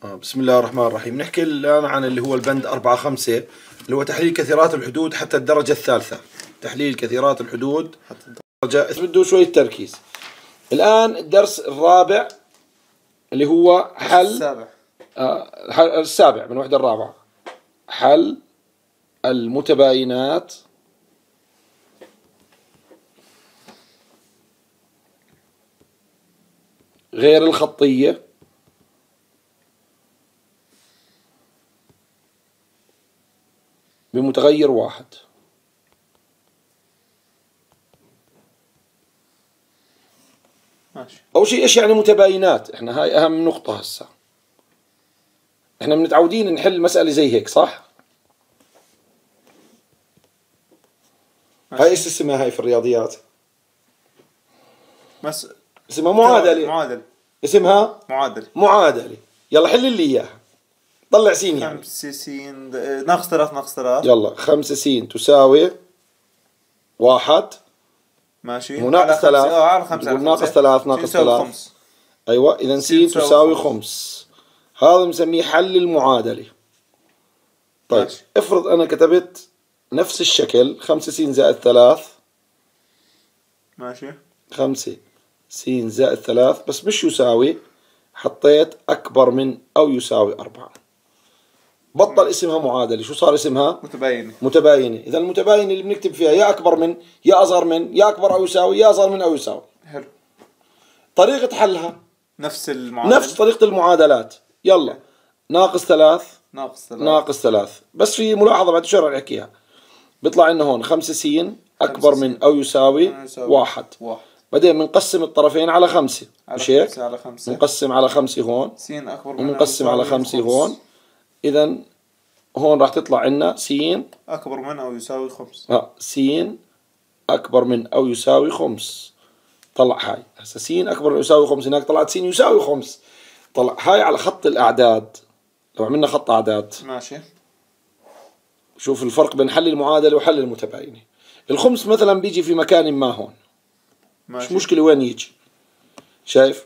بسم الله الرحمن الرحيم. نحكي الآن عن اللي هو البند 4-5 اللي هو تحليل كثيرات الحدود حتى الدرجة الثالثة. تحليل كثيرات الحدود حتى الدرجة بده شوية تركيز. الآن الدرس الرابع اللي هو حل السابع من الوحدة الرابعة، حل المتباينات غير الخطية بمتغير واحد. ماشي. أول شيء إيش يعني متباينات؟ إحنا هاي أهم نقطة هسه. إحنا متعودين نحل مسألة زي هيك، صح؟ ماشي. هاي إيش اسمها هاي في الرياضيات؟ اسمها معادلة. اسمها معادلة. يلا حل لي إياها. طلع سين يعني 5 س ناقص 3 ناقص 3. يلا 5 س تساوي 1. ماشي. وناقص 3 على 5 نقول ناقص 3 ناقص 3. أيوة، إذا س تساوي 5. هذا مسميه حل المعادلة. طيب ماشي. افرض أنا كتبت نفس الشكل 5 س زائد 3. ماشي. 5 س زائد 3 بس مش يساوي، حطيت أكبر من أو يساوي 4. بطل اسمها معادلة، شو صار اسمها؟ متباينة. إذا المتباينة اللي بنكتب فيها يا أكبر من يا أصغر من يا أكبر أو يساوي يا أصغر من أو يساوي. حلو. طريقة حلها نفس طريقة المعادلات. يلا ناقص 3 ناقص 3 بس في ملاحظة بعد شوي راح نحكيها. بيطلع لنا هون 5 س أكبر من أو يساوي 1. بعدين بنقسم الطرفين على 5، مش هيك؟ بنقسم على 5 هون وبنقسم على 5 هون. إذا هون راح تطلع عنا س أكبر من أو يساوي 5. س أكبر من أو يساوي 5. طلع هاي هسه س أكبر من أو يساوي 5. هناك طلعت س يساوي 5. طلع هاي على خط الأعداد. لو عملنا خط أعداد ماشي. شوف الفرق بين حل المعادلة وحل المتباينة. الخمس مثلا بيجي في مكان ما هون، ماشي. مش مشكلة وين يجي. شايف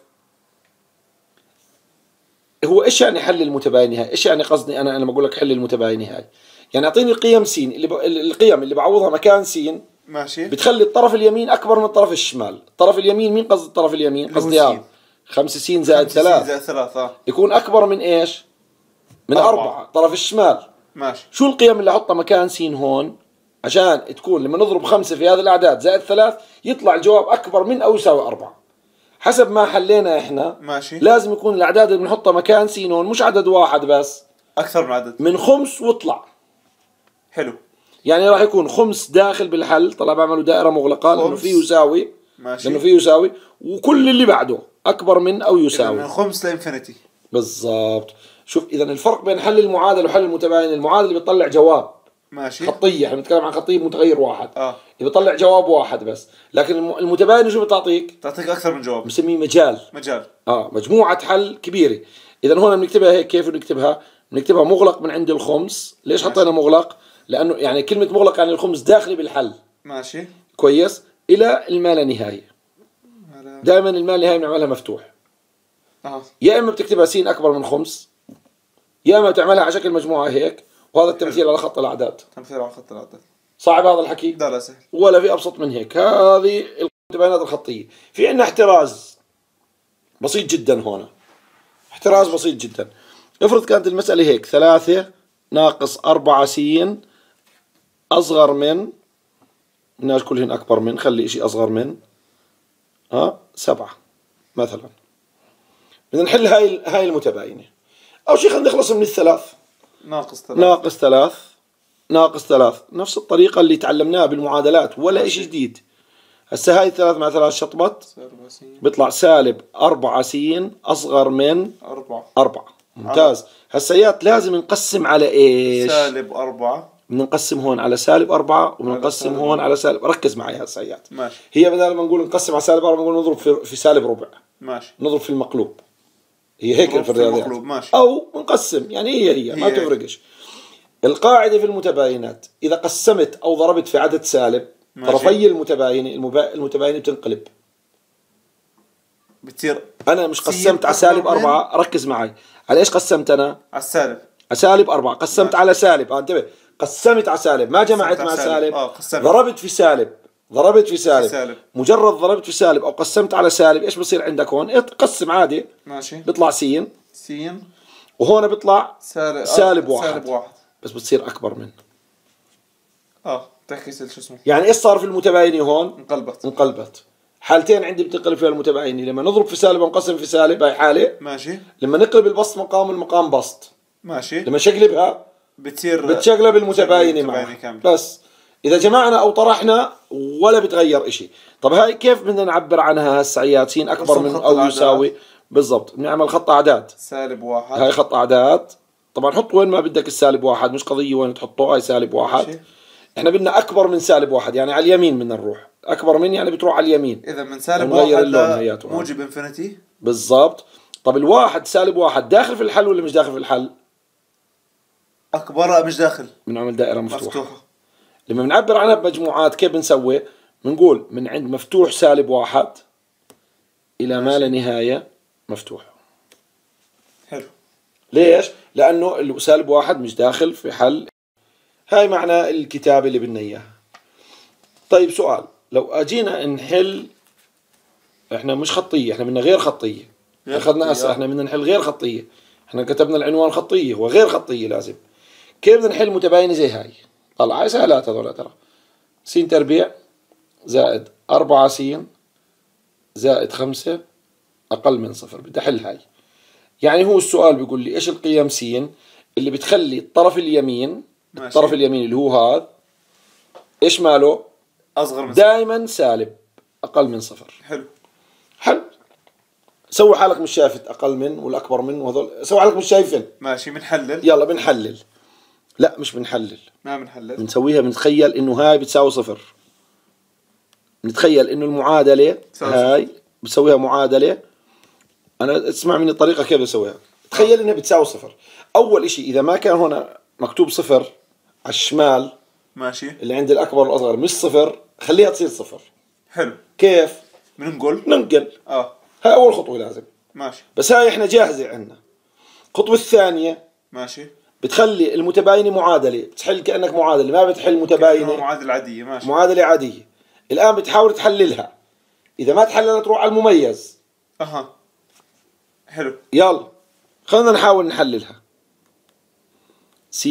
هو ايش يعني حل المتباينة هاي؟ ايش يعني قصدي انا لما اقول لك حل المتباينة هاي؟ يعني اعطيني القيم س القيم اللي بعوضها مكان س. ماشي. بتخلي الطرف اليمين اكبر من الطرف الشمال. الطرف اليمين مين قصد الطرف اليمين؟ قصدي 5 س زائد 3 يكون اكبر من ايش؟ من 4. الطرف الشمال. ماشي. شو القيم اللي احطها مكان س هون عشان تكون لما نضرب 5 في هذه الاعداد زائد 3 يطلع الجواب اكبر من او يساوي 4 حسب ما حلينا احنا. ماشي. لازم يكون الاعداد اللي بنحطها مكان س هون مش عدد واحد بس، اكثر من عدد، من 5 واطلع. حلو. يعني راح يكون 5 داخل بالحل. طلع بعملوا دائره مغلقه لانه فيه يساوي. ماشي. لانه فيه يساوي وكل اللي بعده اكبر من او يساوي من 5 لانفينيتي. بالضبط. شوف اذا الفرق بين حل المعادله وحل المتباين، المعادله بيطلع جواب ماشي خطيه، احنا بنتكلم عن خطيه متغير واحد. بيطلع جواب واحد بس. لكن المتباين شو بتعطيك؟ تعطيك اكثر من جواب، بنسميه مجال. مجموعه حل كبيره. اذا هون بنكتبها هيك. كيف بنكتبها؟ بنكتبها مغلق من عند الخمس. ليش حطينا مغلق؟ لانه يعني كلمه مغلق يعني الخمس داخلي بالحل. ماشي كويس. الى الما لا نهايه. دائما الما لا نهايه بنعملها مفتوح. يا اما بتكتبها س اكبر من 5، يا اما بتعملها على شكل مجموعه هيك. وهذا التمثيل على خط الاعداد. صعب هذا الحكي؟ لا سهل، ولا في ابسط من هيك. هذه المتباينات الخطيه. في عندنا احتراز بسيط جدا هون. احتراز بسيط جدا. افرض كانت المساله هيك 3 ناقص 4 س اصغر من، الناس كلهن اكبر من، خلي شيء اصغر من 7 مثلا. بدنا نحل هاي المتباينه. اول شيء خلينا نخلص من الثلاث. ناقص 3 نفس الطريقه اللي تعلمناها بالمعادلات، ولا شيء جديد. هسه هاي 3 مع 3 شطبت بيطلع سالب 4 س اصغر من 4. ممتاز. هسيات لازم نقسم على ايش؟ سالب 4. بنقسم هون على سالب 4 وبنقسم هون على سالب. ركز معي هسيات. ماشي. هي بدل ما نقول نقسم على سالب 4 بنقول نضرب في سالب ربع. ماشي. نضرب في المقلوب. هي هيك في الرياضيات. ماشي. او نقسم، يعني هي ما تفرقش. القاعده في المتباينات اذا قسمت او ضربت في عدد سالب طرفي المتباينه بتنقلب. بتصير انا مش قسمت على سالب 4. ركز معي. على ايش قسمت انا؟ على السالب. على سالب 4. قسمت على سالب، انتبه، قسمت على سالب، ما جمعت مع سالب. قسمت. ضربت في سالب، ضربت في سالب. سالب. مجرد ضربت في سالب او قسمت على سالب، ايش بصير عندك هون؟ قسم عادي. ماشي. بيطلع سين. سين. وهون بيطلع سالب 1. سالب 1. بس بتصير اكبر منه. تعكس شو اسمه. يعني ايش صار في المتباينه هون؟ انقلبت. حالتين عندي بتنقلب فيها المتباينه، لما نضرب في سالب ونقسم في سالب، هاي حاله. ماشي. لما نقلب البسط مقام المقام بسط. ماشي. لما شقلبها بتشقلب المتباينه معه. بس اذا جمعنا او طرحنا ولا بتغير اشي. طب هاي كيف بدنا نعبر عنها هسه عياتين؟ اكبر من او يساوي. بالضبط، بنعمل خط اعداد. سالب 1. هاي خط اعداد. طبعا حط وين ما بدك السالب 1، مش قضيه وين تحطه. هاي سالب 1. ماشي. احنا بدنا اكبر من سالب 1، يعني على اليمين بدنا نروح. اكبر من يعني بتروح على اليمين. اذا من سالب 1 موجب انفينيتي. بالضبط. طب الواحد سالب 1 داخل في الحل ولا مش داخل في الحل؟ اكبر مش داخل. بنعمل دائره مفتوحه. لما بنعبر عنها بمجموعات كيف بنسوي؟ بنقول من عند مفتوح سالب 1 الى ما لا نهايه مفتوح. حلو. ليش؟ لانه سالب 1 مش داخل في حل. هاي معنى الكتابه اللي بدنا اياها. طيب سؤال، لو اجينا نحل، احنا مش خطيه، احنا بدنا غير خطيه. اخذنا هسه احنا بدنا نحل غير خطيه. احنا كتبنا العنوان خطيه وغير خطيه لازم. كيف بدنا نحل متباينه زي هاي؟ طلع هاي سهلات هذول ترى. س تربيع زائد 4 س زائد 5 اقل من 0. بدي احل هاي. يعني هو السؤال بيقول لي ايش القيم س اللي بتخلي الطرف اليمين، الطرف اليمين اللي هو هذا، ايش ماله؟ اصغر من دائما سالب، اقل من 0. حلو. سوي حالك مش شايف اقل من ولا اكبر من، وهذول سوي حالك مش شايفين. ماشي. بنحلل. يلا بنحلل. لا مش بنحلل. ما بنحلل. بنسويها، بنتخيل انه هاي بتساوي 0. نتخيل انه المعادله هاي بسويها معادله. انا اسمع مني الطريقه كيف بسويها. تخيل انها بتساوي 0. اول اشي اذا ما كان هنا مكتوب 0 على الشمال، ماشي، اللي عند الاكبر والاصغر مش 0، خليها تصير 0. حلو. كيف؟ ننقل. هاي اول خطوه لازم. ماشي. بس هاي احنا جاهزه عندنا. الخطوه الثانيه، ماشي، بتخلي المتباينه معادله، بتحل كانك معادله، ما بتحل متباينه. معادله عاديه. ماشي. معادله عاديه. الان بتحاول تحللها. اذا ما تحللت تروح على المميز. حلو. يلا خلينا نحاول نحللها. س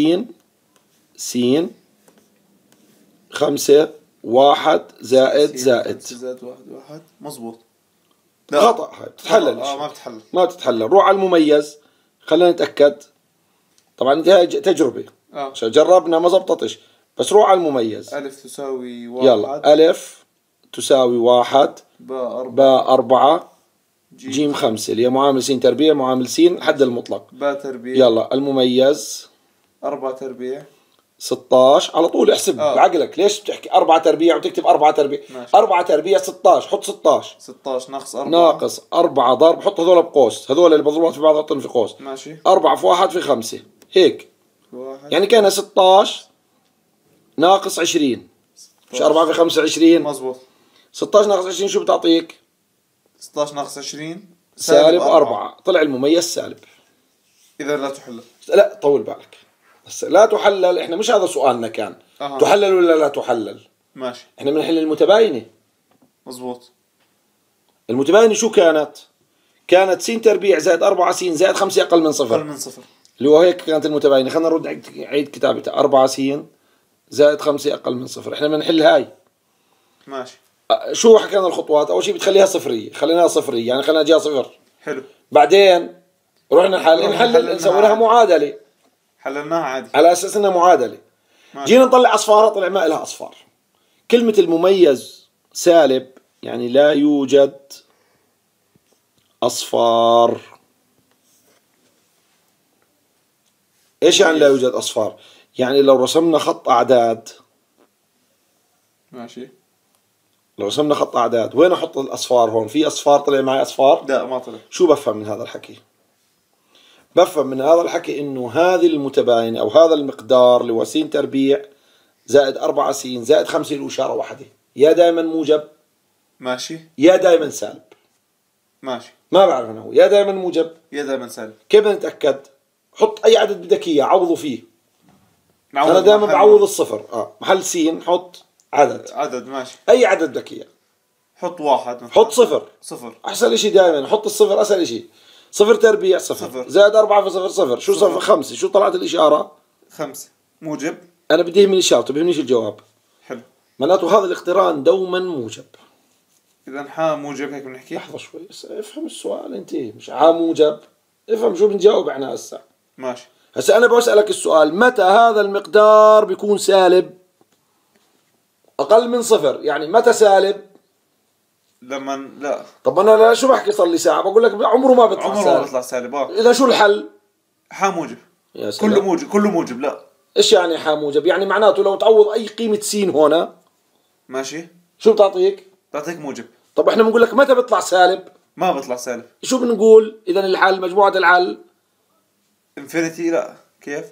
5 1 زائد 1 مظبوط. خطأ. هاي بتتحلل. ما بتتحلل. روح على المميز. خلينا نتأكد. طبعا هاي تجربة. عشان جربنا ما زبطتش. بس روح على المميز. ألف تساوي 1. يلا ألف تساوي 1. باء 4 جيم 5 اللي هي معامل س تربيع معامل س الحد المطلق. باء تربيع. يلا المميز 4 تربيع 16. على طول احسب بعقلك. ليش بتحكي 4 تربيع وتكتب 4 تربيع؟ 4 تربيع 16. حط 16 ناقص 4 ناقص 4 ضرب. حط هذول بقوس. هذول اللي بضربات في بعض حطهم في قوس. ماشي. 4 في 1 في 5 هيك. يعني كان 16 ناقص 20. مش 4 في 5 20. مظبوط. 16 ناقص 20 شو بتعطيك؟ 16 ناقص 20 سالب 4. طلع المميز سالب. إذا لا تحلل. لا طول بالك. لا تحلل. احنا مش هذا سؤالنا كان. تحلل ولا لا تحلل؟ ماشي. احنا بنحل المتباينة. مظبوط. المتباينة شو كانت؟ كانت س تربيع زائد 4 س زائد 5 أقل من 0. اللي هو هيك كانت المتباينة. خلينا نرد عيد كتابتها. 4 س زائد 5 أقل من 0. احنا بنحل هاي. ماشي. شو حكينا الخطوات؟ أول شيء بتخليها صفرية. خليناها صفرية يعني خلينا جاها 0. حلو. بعدين رحنا نحلل نسوي لها معادلة. حللناها عادي على أساس إنها معادلة. ماشي. جينا نطلع أصفارها طلع ما لها أصفار. كلمة المميز سالب يعني لا يوجد أصفار. إيش يعني لا يوجد أصفار؟ يعني لو رسمنا خط أعداد. ماشي. لو رسمنا خط أعداد وين أحط الأصفار هون؟ في أصفار طلع معي أصفار؟ لا ما طلع. شو بفهم من هذا الحكي؟ بفهم من هذا الحكي إنه هذه المتباينة أو هذا المقدار اللي هو س تربيع زائد 4 س زائد 5 له إشارة واحدة. يا دائما موجب. ماشي. يا دائما سالب. ماشي. ما بعرف أنا هو يا دائما موجب يا دائما سالب. كيف بدنا نتأكد؟ حط أي عدد بدك إياه عوضه فيه. أنا نعوض دائما محل بعوض الصفر محل س حط عدد. عدد. ماشي. أي عدد بدك إياه. حط واحد مثلا. حط صفر. صفر. أحسن إشي دائما حط الصفر أسهل إشي. صفر تربيع صفر. صفر. زائد 4 في صفر صفر. شو صفر 5 شو طلعت الإشارة؟ 5 موجب. أنا بدي يهمني الإشارة بيهمنيش الجواب. حلو. معناته هذا الاقتران دوما موجب. إذا حا موجب هيك بنحكي. لحظة شوي افهم السؤال انت مش موجب. افهم شو بنجاوب احنا هسه. ماشي. هسه انا بسألك السؤال متى هذا المقدار بيكون سالب؟ اقل من صفر يعني متى سالب؟ لما لا. طب انا لا شو بحكي صار لي ساعة بقول لك عمره ما بيطلع عمره ما سالب. بيطلع سالب. اذا شو الحل؟ حا موجب. يا سلام. كله موجب. كله موجب. لا. ايش يعني موجب؟ يعني معناته لو تعوض اي قيمة س هنا ماشي. شو بتعطيك؟ بعطيك موجب. طب احنا بنقول لك متى بيطلع سالب؟ ما بيطلع سالب. شو بنقول اذا الحل مجموعة الحل؟ انفينيتي. لا كيف؟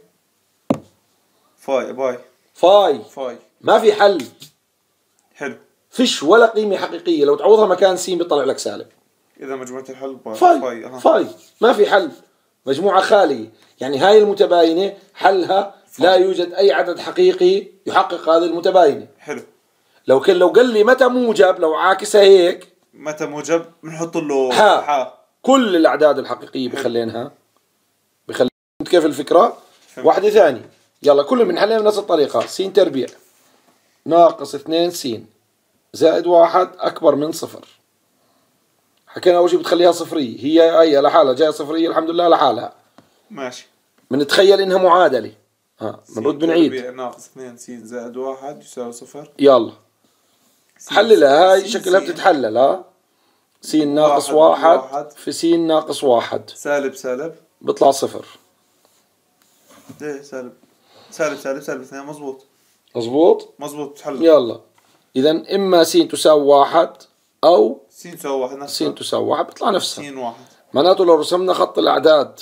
باي. فاي. ما في حل. حلو. فيش ولا قيمة حقيقية لو تعوضها مكان س بيطلع لك سالب. إذا مجموعة الحل فاي ما في حل. مجموعة خالية يعني هاي المتباينة حلها لا يوجد أي عدد حقيقي يحقق هذه المتباينة. حلو. لو قال لي متى موجب لو عاكسها هيك متى موجب بنحط له حا. كل الأعداد الحقيقية بخلينها كيف الفكرة؟ واحدة ثانية يلا كل بنحلها بنفس الطريقة. س تربيع ناقص 2 س زائد 1 أكبر من صفر. حكينا أول شيء بتخليها صفرية هي لحالها جاية صفرية الحمد لله لحالها. ماشي. بنتخيل إنها معادلة. بنرد بنعيد. ناقص 2 س زائد 1 يساوي صفر. يلا حللها هاي شكلها بتتحلل. س ناقص 1 في س ناقص 1 سالب بيطلع صفر. ليه سالب 2 مزبوط تحل. يلا إذا إما س تساوي 1 أو س تساوي 1 س تساوي 1 بيطلع نفسها. س 1. معناته لو رسمنا خط الأعداد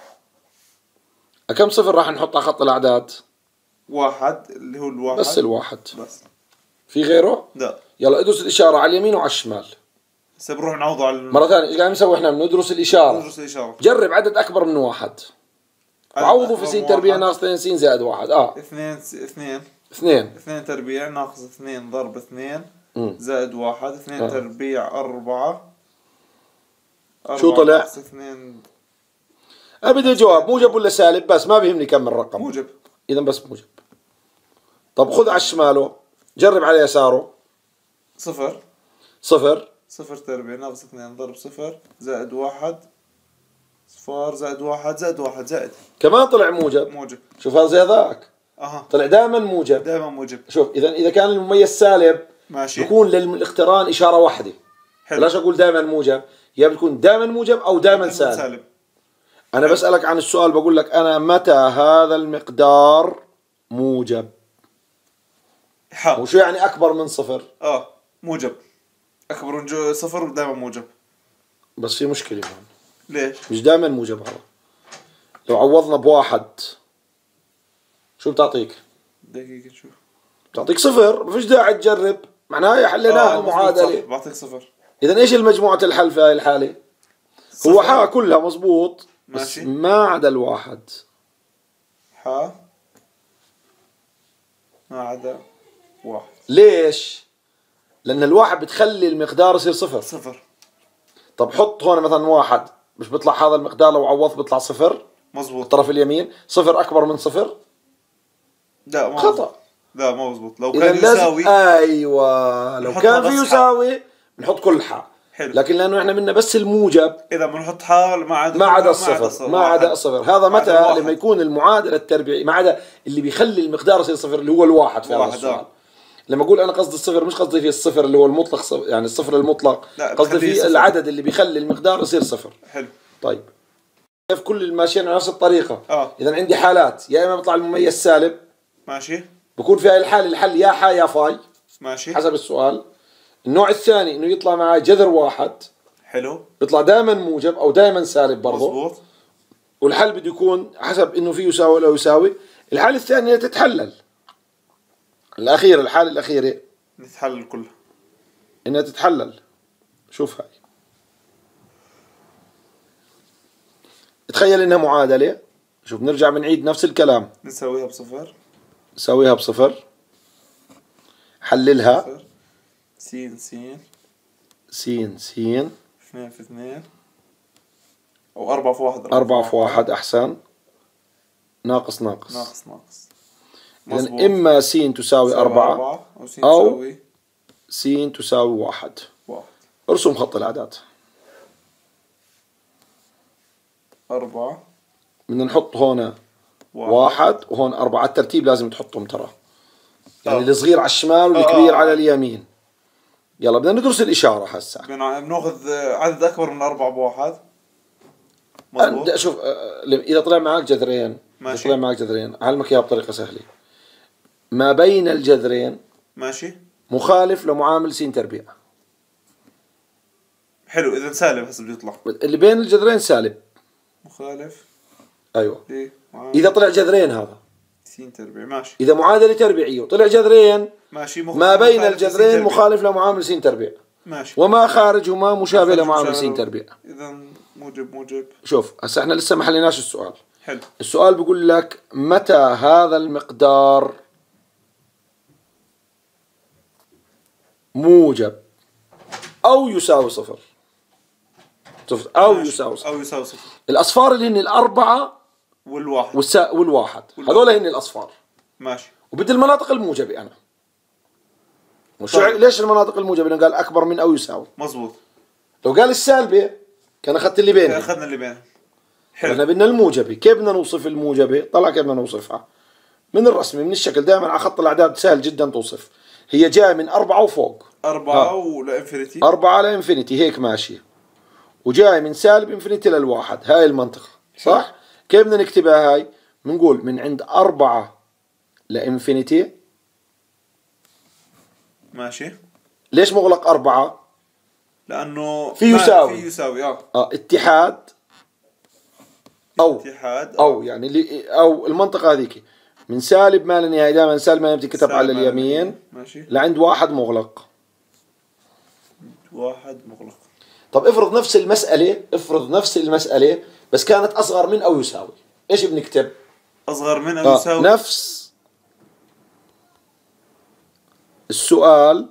كم صفر راح نحط على خط الأعداد؟ 1 اللي هو الواحد. بس الواحد. بس. في غيره؟ لا. يلا ادرس الإشارة على اليمين وعلى الشمال. هسه بنروح نعوضه على مرة ثانية ايش قاعد نسوي احنا؟ بندرس الإشارة. جرب عدد أكبر من 1 وعوضوا في س تربيع ناقص 2 س زائد 1. 2 تربيع ناقص 2 ضرب 2 زائد 1. 2 تربيع 4. شو طلع؟ 2. أبدا جواب موجب ولا سالب بس ما بيهمني كم الرقم. موجب. إذا بس موجب. طب خذ على شماله جرب على يساره. صفر تربيع ناقص 2 ضرب 0 زائد 1 صفار زائد 1 زائد كمان طلع موجب. شوف هذا زي ذاك. طلع دائما موجب. شوف إذا كان المميز سالب ماشي بيكون للاقتران إشارة واحدة. بلاش أقول دائما موجب يا بتكون دائما موجب أو دائما سالب. أنا بسألك عن السؤال بقول لك أنا متى هذا المقدار موجب؟ وشو يعني أكبر من صفر؟ موجب. أكبر من صفر دائما موجب. بس في مشكلة هون. ليش؟ مش دائما موجب هذا. لو عوضنا بواحد شو بتعطيك؟ دقيقة شوف. بتعطيك صفر. ما فيش داعي تجرب معناها حليناها معادلة. بعطيك صفر. إذا إيش المجموعة الحل في هاي الحالة؟ هو حا كلها مزبوط بس ما عدا الواحد. حا ما عدا واحد. ليش؟ لأن الواحد بتخلي المقدار يصير صفر. طب حط هون مثلا واحد مش بيطلع هذا المقدار لو عوضت بيطلع صفر. مزبوط. الطرف اليمين صفر أكبر من صفر. لا خطأ. لا ما مزبوط. لو كان يساوي أيوة لو كان في يساوي بنحط كل حا. حلو. لكن لأنه إحنا بدنا بس الموجب إذا بنحط حا ما عدا الصفر. هذا متى لما يكون المعادلة التربيعية ما عدا اللي بيخلي المقدار يصير صفر اللي هو الواحد في هذا السؤال. لما أقول أنا قصدي الصفر مش قصدي فيه الصفر اللي هو المطلق يعني الصفر المطلق. قصدي فيه العدد اللي بيخلي المقدار يصير صفر. حلو. طيب كيف كل الماشيين على نفس الطريقة. إذا عندي حالات يا إما بيطلع المميز سالب. ماشي. بكون في هاي الحالة الحل يا حا يا فاي. ماشي. حسب السؤال. النوع الثاني إنه يطلع معي جذر واحد. حلو. بيطلع دائما موجب أو دائما سالب برضه. مظبوط. والحل بده يكون حسب إنه فيه يساوي ولا يساوي. الحالة الثانية تتحلل. الحالة الأخيرة نتحلل كلها. إنها تتحلل. شوف هاي تخيل إنها معادلة. شوف نرجع بنعيد نفس الكلام. نسويها بصفر. نسويها بصفر. حللها. صفر. سين سين. سين سين. 2 في 2. أو 4 في 1. 4 في 1 أحسن. ناقص ناقص. ناقص ناقص. إذن إما س تساوي 4 أو س تساوي 1. ارسم خط الأعداد. 4 بدنا نحط هون 1 وهون 4. الترتيب لازم تحطهم ترى. يعني الصغير على الشمال والكبير على اليمين. يلا بدنا ندرس الإشارة هسا. بناخذ عدد أكبر من 4 بواحد. مظبوط. شوف إذا طلع معك جذرين. ماشي. إذا طلع معك جذرين أعلمك إياها بطريقة سهلة. ما بين الجذرين ماشي مخالف لمعامل س تربيع. حلو. إذا سالب هسه بده يطلع. اللي بين الجذرين سالب. مخالف. أيوة. ليه؟ إذا طلع جذرين هذا س تربيع. ماشي. إذا معادلة تربيعية وطلع جذرين ماشي. ما بين الجذرين مخالف لمعامل س تربيع. ماشي. وما خارجهما مشابه لمعامل س تربيع. إذا موجب. شوف هسه احنا لسه ما حليناش السؤال. حلو. السؤال بيقول لك متى هذا المقدار موجب أو يساوي صفر. أو يساوي صفر. أو يساوي صفر. الأصفار اللي هن الأربعة والواحد هذول هن الأصفار. ماشي. وبدي المناطق الموجبة أنا. ليش المناطق الموجبة؟ لأنه قال أكبر من أو يساوي. مظبوط. لو قال السالبة كان أخذت اللي بينهم. أخذنا اللي بينهم. حلو. احنا بدنا الموجبة. كيف بدنا نوصف الموجبة؟ طلع كيف بدنا نوصفها من الرسم من الشكل. دائما على خط الأعداد سهل جدا توصف. هي جاية من 4 وفوق. 4 ولإنفينيتي. 4 لإنفينيتي هيك ماشية. وجاي من سالب إنفينيتي للواحد. هاي المنطقة صح؟ كيف بدنا نكتبها هاي؟ بنقول من عند 4 لإنفينيتي. ماشي. ليش مغلق 4؟ لأنه في يساوي. في يساوي اتحاد أو اتحاد أو يعني اللي أو المنطقة هذيك من سالب ما لا نهاية. دائما سالب ما بتكتب على اليمين. ماشي. لعند 1 مغلق. 1 مغلق. طب افرض نفس المسألة بس كانت أصغر من أو يساوي. إيش بنكتب؟ أصغر من أو يساوي. نفس السؤال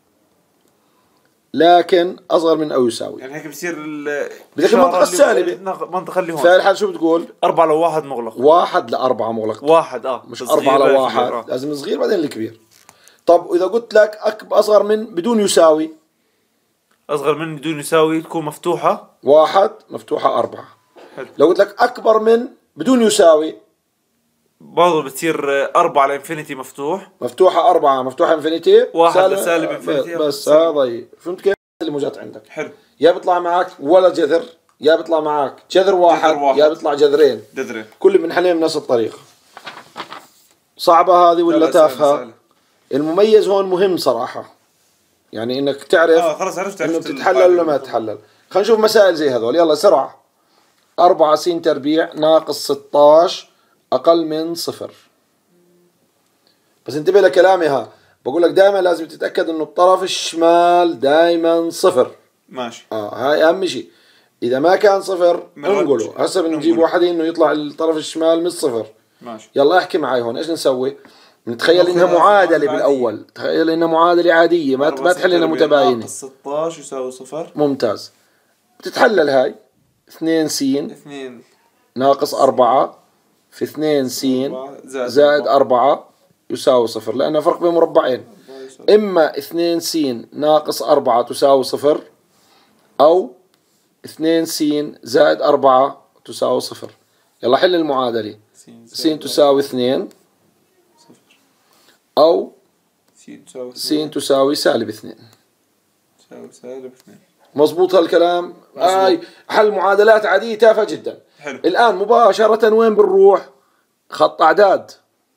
لكن أصغر من أو يساوي. يعني هيك بصير بدك المنطقة السالبة. المنطقة اللي هون. في الحال شو بتقول؟ 4 ل1 مغلق. 1 ل4 مغلق. 1 مش 4 ل1. لازم الصغير بعدين الكبير. طب إذا قلت لك أصغر من بدون يساوي. أصغر من بدون يساوي تكون مفتوحة. 1 مفتوحة 4. حلو. لو قلت لك أكبر من بدون يساوي برضه بتصير 4 لإنفينيتي مفتوحة 4 مفتوحة إنفينيتي 1 لسالب إنفينيتي. بس هذا فهمت كيف اللي موجات عندك. حلو. يا بيطلع معك ولا جذر يا بيطلع معك جذر واحد يا بيطلع جذرين. كل بنحلهم بنفس الطريقة. صعبة هذه ولا تافهة؟ المميز هون مهم صراحة. يعني انك تعرف خلاص عرفت انه بتتحلل ولا ما تتحلل. خلينا نشوف مسائل زي هذول. يلا سرعة. 4 س تربيع ناقص 16 أقل من 0. بس انتبه لكلامي بقول لك دائما لازم تتأكد انه الطرف الشمال دائما 0. ماشي. هاي اهم شيء. اذا ما كان 0 انقله. هسه بنجيب واحد انه يطلع الطرف الشمال مش 0. ماشي. يلا احكي معي هون. ايش نسوي؟ نتخيل انها معادلة بالاول. تخيل انها معادلة عادية ما تحل انها متباينة. 16 يساوي 0. ممتاز. بتتحلل هاي 2 س 2 ناقص 4 في 2 س زائد 4 يساوي 0 لأنه فرق بين مربعين. إما 2 س ناقص 4 تساوي 0 أو 2 س زائد 4 تساوي 0. يلا حل المعادلة. س تساوي 2 أو س تساوي سالب 2. مظبوط هالكلام؟ حل معادلات عادية تافهة جدا. حلو. الآن مباشرة وين بنروح؟ خط أعداد.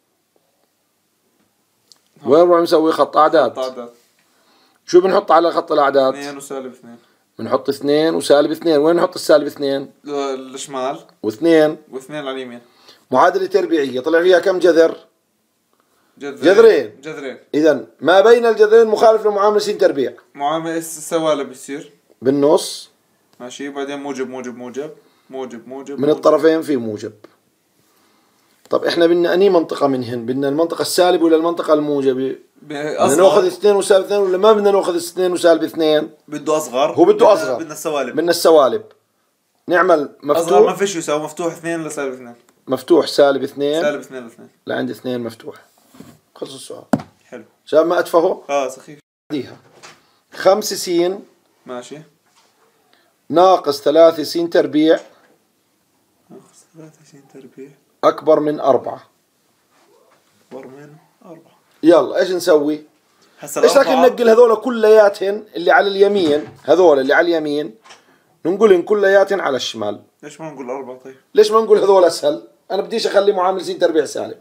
وين بنروح نسوي خط أعداد؟ شو بنحط على خط الأعداد؟ 2 وسالب 2. بنحط 2 وسالب 2. وين نحط السالب 2؟ الشمال. و2 على اليمين. معادلة تربيعية طلع فيها كم جذر؟ جذرين. إذا ما بين الجذرين مخالف لمعاملة س تربيع. معاملة السوالب بتصير بالنص. ماشي. بعدين موجب. موجب موجب من الطرفين في موجب. طب احنا بدنا انهي منطقة منهن؟ بدنا المنطقة السالبة ولا المنطقة الموجبة؟ بدنا ناخذ 2 وسالب 2 ولا ما بدنا ناخذ 2 وسالب 2؟ بده اصغر. هو بده اصغر. بدنا السوالب. بدنا السوالب. نعمل مفتوح. اصغر ما فيش يساوي مفتوح 2 لسالب 2. مفتوح سالب 2. سالب 2 ل2. لعند 2 مفتوح. خلص السؤال. حلو. شباب ما اتفهوا؟ سخيف. بعديها 5 س ماشي. ناقص 3 س تربيع ناقص 3 س تربيع أكبر من 4. أكبر من 4. يلا ايش نسوي؟ هسا ايش رايك ننقل هذول كلياتهن اللي على اليمين، هذول اللي على اليمين ننقلهم كلياتهن على الشمال. ليش ما نقول 4 طيب؟ ليش ما نقول هذول اسهل؟ انا بديش اخلي معامل س تربيع سالب.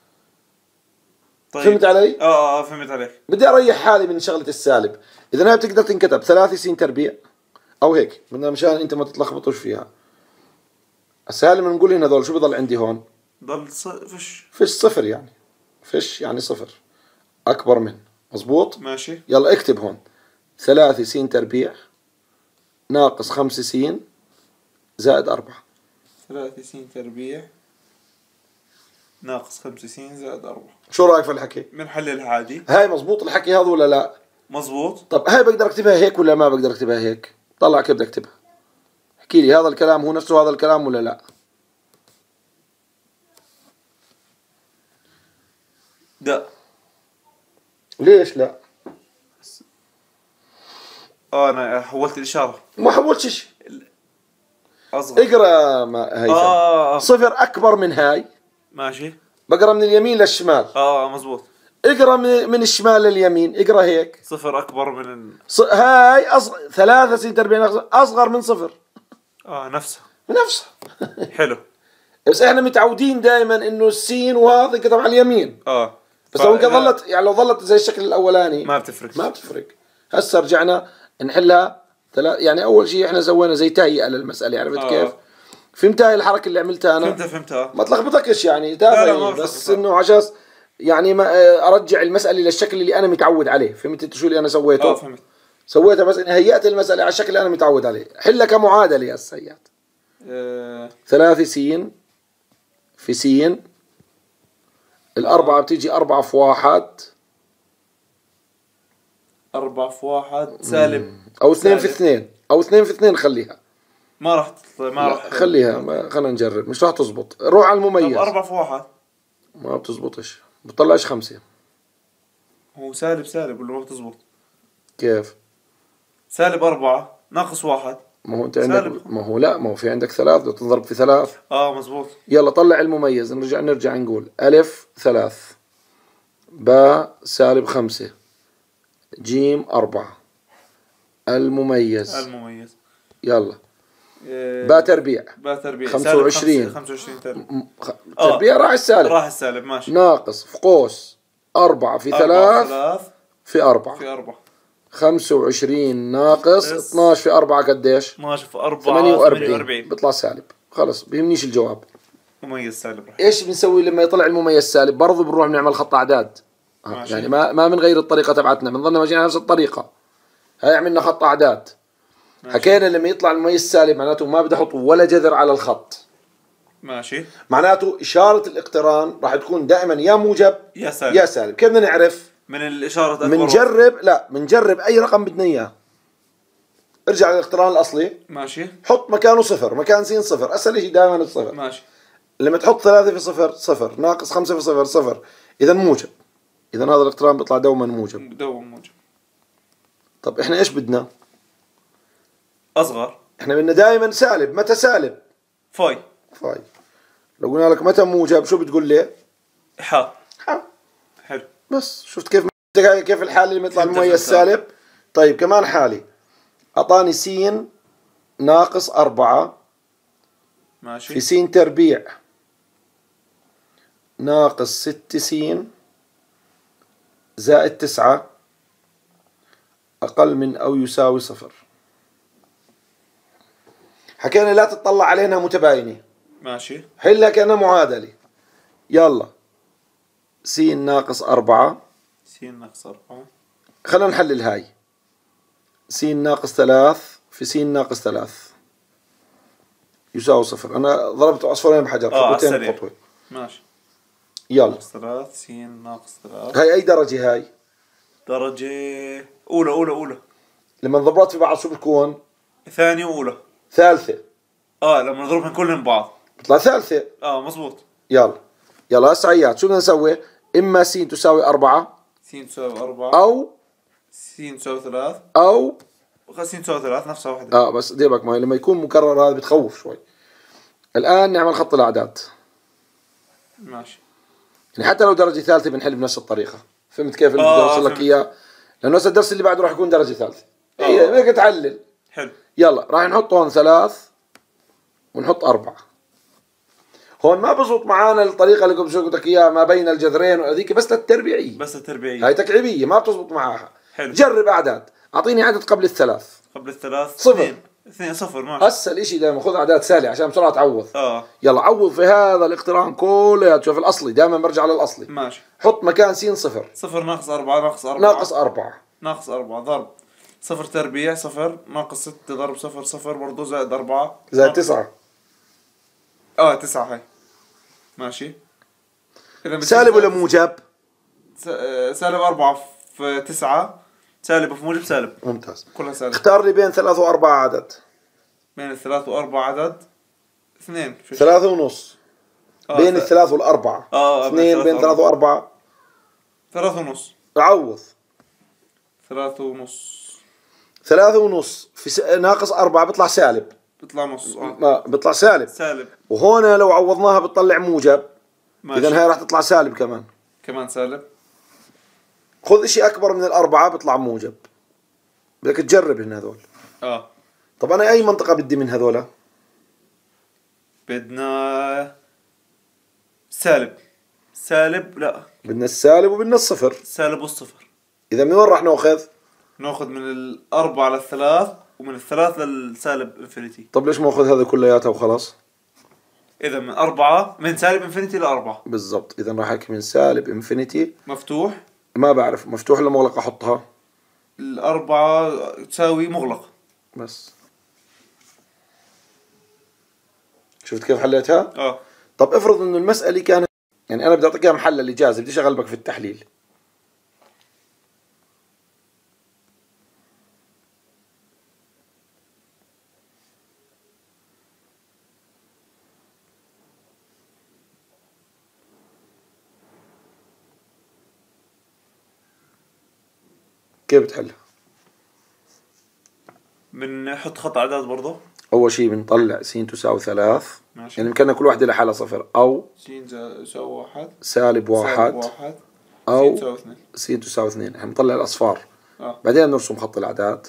طيب. فهمت علي؟ فهمت عليك. بدي اريح حالي من شغله السالب. اذا هاي بتقدر تنكتب 3 س تربيع او هيك، بدنا مشان انت ما تتلخبطوش فيها. السالب بنقول هنا هذول شو بضل عندي هون؟ ضل فش. فش صفر يعني. فش يعني صفر. اكبر من. مظبوط؟ ماشي. يلا اكتب هون 3 س تربيع ناقص 5 س زائد 4. 3 س تربيع ناقص 5 س زائد 4. شو رايك في الحكي؟ بنحللها عادي. هاي مظبوط الحكي هذا ولا لا؟ مظبوط. طب هاي بقدر اكتبها هيك ولا ما بقدر اكتبها هيك؟ طلع كيف بدي اكتبها. احكي لي هذا الكلام هو نفسه هذا الكلام ولا لا؟ لا. ليش لا؟ انا حولت الاشاره. ما حولتش شيء. اصغر. اقرا ما هي صفر اكبر من هاي. ماشي. بقرا من اليمين للشمال. مظبوط. اقرا من الشمال لليمين، اقرا هيك. صفر اكبر من هاي اصغر 3 س تربيع اصغر من صفر. نفسها. نفسها. حلو. بس احنا متعودين دائما انه السين وهذا كتب على اليمين. بس لو ظلت يعني لو ظلت زي الشكل الاولاني ما بتفرق. ما بتفرق. هسه رجعنا نحلها يعني اول شيء احنا سوينا زي تهيئه للمساله، عرفت كيف؟ فهمت هاي الحركه اللي عملتها انا؟ فهمتها. ما تلخبطكش يعني لا بس انه عشان يعني ما ارجع المساله للشكل اللي انا متعود عليه. فهمت انت شو اللي انا سويته؟ فهمت. سويتها بس هيئت المساله على الشكل اللي انا متعود عليه. حلها كمعادله هسه هيات. 3 س في س الأربعة بتيجي 4 في 1. 4 في 1 سالب. أو 2 في 2 أو 2 في 2 خليها. ما راح خليها خلينا نجرب مش راح تزبط. روح على المميز. 4 في 1 ما بتزبطش. بتطلعش 5. هو سالب ولا ما بتزبط؟ كيف؟ سالب 4 ناقص 1. ما هو انت عندك ما هو في عندك 3 بدك تضرب في 3. مظبوط. يلا طلع المميز. نرجع نقول ألف 3 باء سالب 5 جيم 4 المميز. يلا باء تربيع 25 تربيع راح السالب ماشي. ناقص في قوس 4 في 3 في 4 25 ناقص 12 في 4 قديش؟ 12 في 4 48 بيطلع سالب. خلص بيهمنيش الجواب. مميز سالب. ايش بنسوي لما يطلع المميز سالب؟ برضه بنروح بنعمل خط اعداد. يعني ما بنغير الطريقه تبعتنا، بنظلنا ماشيين على نفس الطريقه. هاي عملنا خط اعداد. حكينا لما يطلع المميز سالب معناته ما بدي احط ولا جذر على الخط. ماشي. معناته اشاره الاقتران راح تكون دائما يا موجب يا سالب. كيف بدنا نعرف؟ من الاشاره بنجرب اي رقم بدنا اياه. ارجع للاقتران الاصلي. ماشي. حط مكانه صفر، مكان س صفر، اسهل شيء دائما الصفر. ماشي. لما تحط 3 في صفر صفر، ناقص 5 في صفر صفر، اذا موجب. اذا هذا الاقتران بيطلع دوما موجب. طب احنا ايش بدنا؟ اصغر. احنا بدنا دائما سالب. متى سالب؟ فاي. لو قلنا لك متى موجب شو بتقول لي؟ حا. حلو. بس شفت كيف الحالة اللي يطلع المميز سالب؟ طيب كمان حالي اعطاني س ناقص 4 ماشي. في س تربيع ناقص 6 س زائد 9 أقل من أو يساوي 0. حكينا لا تطلع علينا متباينة. ماشي. حلها كأنها معادلة. يلا س ناقص 4 خلينا نحلل هاي. س ناقص 3 في س ناقص 3 يساوي صفر. أنا ضربت عصفورين بحجر، خطوتين بخطوة. ماشي. يلا. ناقص 3 س ناقص 3. هاي أي درجة هاي؟ درجة أولى. لما انضربت في بعض شو بتكون؟ ثانية وأولى. ثالثة. لما نضربهم كلهم ببعض بتطلع ثالثة. مظبوط. يلا هسه عيات شو بدنا نسوي؟ إما س تساوي 4، س تساوي 4، أو س تساوي 3، أو س تساوي 3 نفسها واحدة. بس ديبك ما لما يكون مكرر هذا بتخوف شوي. الآن نعمل خط الأعداد. ماشي. يعني حتى لو درجة ثالثة بنحل بنفس الطريقة. فهمت كيف اللي بدي أوصل لك إياه؟ لأنه هسه الدرس اللي بعده راح يكون درجة ثالثة. هي بدك تعلل. حلو. يلا راح نحط هون 3 ونحط 4. هون ما بزبط معانا الطريقة اللي قلت لك إياها ما بين الجذرين وهذيك، بس للتربيعية. هاي تكعيبية ما بتزبط معاها. حلو. جرب أعداد. أعطيني عدد قبل الثلاث. صفر. 2 صفر. ماشي. هسه الاشي دائما خذ اعداد سالي عشان بسرعه تعوض. يلا عوض في هذا الاقتران كله. شوف الاصلي دائما برجع للاصلي. ماشي. حط مكان س صفر. صفر ناقص 4 ناقص 4 ناقص 4 ناقص 4 ضرب صفر تربيع صفر ناقص 6 ضرب صفر صفر برضو زائد 4 زائد 9. 9 هاي. ماشي. سالب ولا موجب؟ سالب 4 في 9 سالب في موجب سالب. ممتاز. كلها سالب. اختار لي بين 3 و4 عدد. بين 3 و4 عدد 2. 3 ونص. بين 3 وال4. 2 بين 3 و4. 3 ونص. عوض. 3 ونص. 3 ونص في ناقص 4 بيطلع سالب. بيطلع نص. ما بيطلع سالب. وهون لو عوضناها بتطلع موجب. إذا هاي راح تطلع سالب كمان سالب. خذ اشي اكبر من 4 بيطلع موجب. بدك تجرب هنا هذول. طب انا اي منطقة بدي من هذولا؟ بدنا سالب لا بدنا السالب وبدنا الصفر. سالب والصفر. اذا من وين راح ناخذ؟ ناخذ من 4 لل3 ومن 3 للسالب انفينيتي. طب ليش ما اخذ هذا كلياتها وخلاص؟ اذا من 4 من سالب انفينيتي ل4 بالضبط. اذا راح احكي من سالب انفينيتي مفتوح. ما بعرف مفتوح ولا مغلق احطها؟ 4 تساوي مغلق. بس شفت كيف حليتها؟ طب افرض انه المسألة كانت يعني انا بدي اعطيك اياها محلل اجازة، بديش اغلبك في التحليل. كيف بتحلها؟ بنحط خط اعداد برضه. اول شيء بنطلع س تساوي 3. ماشي. يعني يمكننا كل واحدة لحالها صفر، او س يساوي 1 سالب 1 او س تساوي 2. احنا بنطلع الاصفار. بعدين نرسم خط الاعداد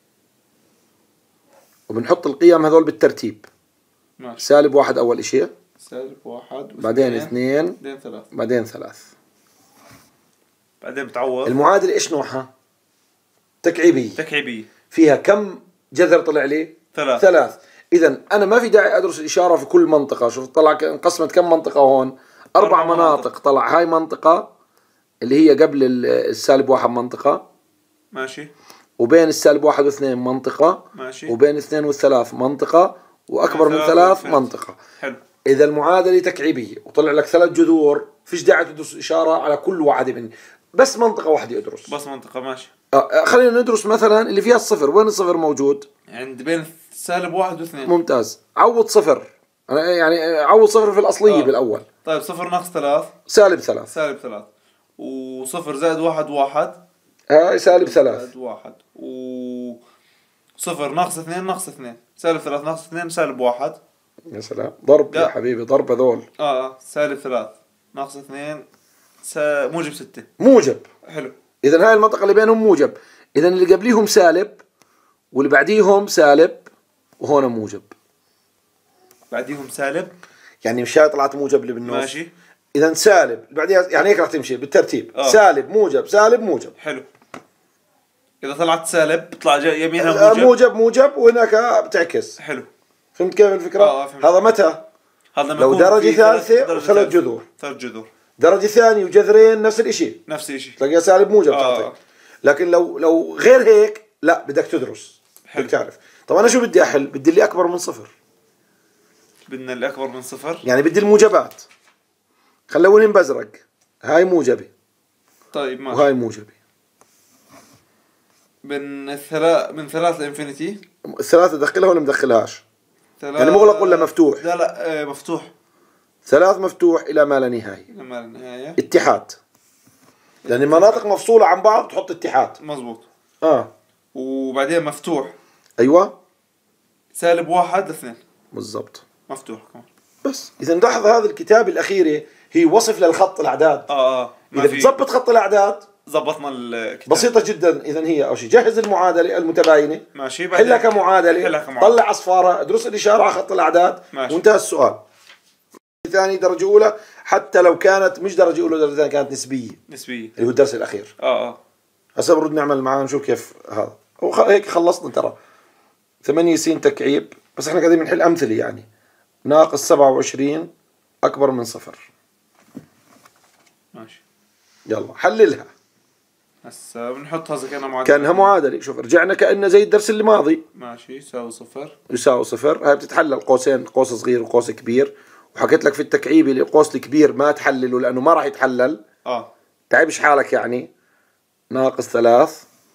وبنحط القيم هذول بالترتيب. ماشي. سالب 1 اول اشي. سالب 1 بعدين 2 بعدين 3 بعدين 3. بعدين بتعوض. المعادلة ايش نوعها؟ تكعيبية. فيها كم جذر طلع لي؟ 3. إذا أنا ما في داعي أدرس الإشارة في كل منطقة. شوف طلع انقسمت كم منطقة هون؟ 4 مناطق. طلع هاي منطقة اللي هي قبل السالب 1 منطقة. ماشي. وبين السالب 1 و2 منطقة. ماشي. وبين 2 و3 منطقة. وأكبر من 3 منطقة. حلو. إذا المعادلة تكعيبية وطلع لك 3 جذور، فيش داعي تدرس إشارة على كل واحدة من بس منطقة واحدة ادرس. بس منطقة. ماشي. خلينا ندرس مثلا اللي فيها الصفر. وين الصفر موجود؟ عند بين سالب 1 و2. ممتاز. عوض صفر. يعني عوض صفر في الأصلية بالأول. طيب صفر ناقص 3 سالب 3. سالب 3 وصفر زائد 1 هاي سالب 3 زائد 1 وصفر ناقص 2 ناقص 2 سالب 3 ناقص 2 سالب 1. يا سلام ضرب يا حبيبي ضرب هذول. سالب 3 ناقص 2 موجب 6. موجب. حلو. إذا هاي المنطقة اللي بينهم موجب. إذا اللي قبليهم سالب واللي بعديهم سالب وهون موجب. بعديهم سالب يعني مش هاي طلعت موجب اللي بالنص. ماشي. إذا سالب بعديها يعني هيك راح تمشي بالترتيب. سالب موجب سالب موجب. حلو. إذا طلعت سالب بيطلع يمينها موجب. موجب وهناك بتعكس. حلو. فهمت كيف الفكرة؟ فهمت. هذا متى؟ هذا لو درجة ثالثة وثلاث جذور. 3 جذور. درجة ثانية وجذرين نفس الاشي. تلاقيها سالب موجب تعطيك. لكن لو غير هيك لا بدك تدرس. بدك تعرف. طب أنا شو بدي أحل؟ بدي اللي أكبر من صفر. بدنا اللي أكبر من صفر. يعني بدي الموجبات. خلوني بأزرق. هاي موجبة. طيب ماشي. وهاي موجبة. من ثلاث لإنفينيتي. الثلاثة دخلها ولا مدخلهاش؟ يعني مغلق ولا مفتوح؟ لا مفتوح. 3 مفتوح إلى ما لا نهاية. إلى ما لا نهاية. اتحاد. لأن المناطق مفصولة عن بعض تحط اتحاد. مظبوط. وبعدين مفتوح. أيوة. -1 ل2. بالضبط. مفتوح كمان. بس إذا لاحظ هذا الكتاب الأخيرة هي وصف للخط الأعداد. إذا بتظبط خط الأعداد ظبطنا الكتاب. بسيطة جدا. إذا هي أول شيء جهز المعادلة المتباينة. ماشي. حلها كمعادلة. طلع أصفارها. ادرس الإشارة على خط الأعداد. ماشي. وانتهى السؤال. ثاني درجة أولى حتى لو كانت مش درجة أولى درجة ثانية كانت نسبية. اللي هو الدرس الأخير. هسه برد نعمل معاه نشوف كيف هذا. هيك خلصنا ترى. 8 س تكعيب. بس احنا قاعدين بنحل أمثلة يعني. -27 أكبر من 0. ماشي. يلا حللها. هسه بنحطها زي كأنها معادلة. كأنها معادلة. شوف رجعنا كأنه زي الدرس اللي ماضي. ماشي. يساوي 0. يساوي 0. هاي بتتحلل قوسين، قوس صغير وقوس كبير. وحكيت لك في التكعيب اللي القوس الكبير ما تحلله لأنه ما راح يتحلل. تعبش حالك يعني. -3.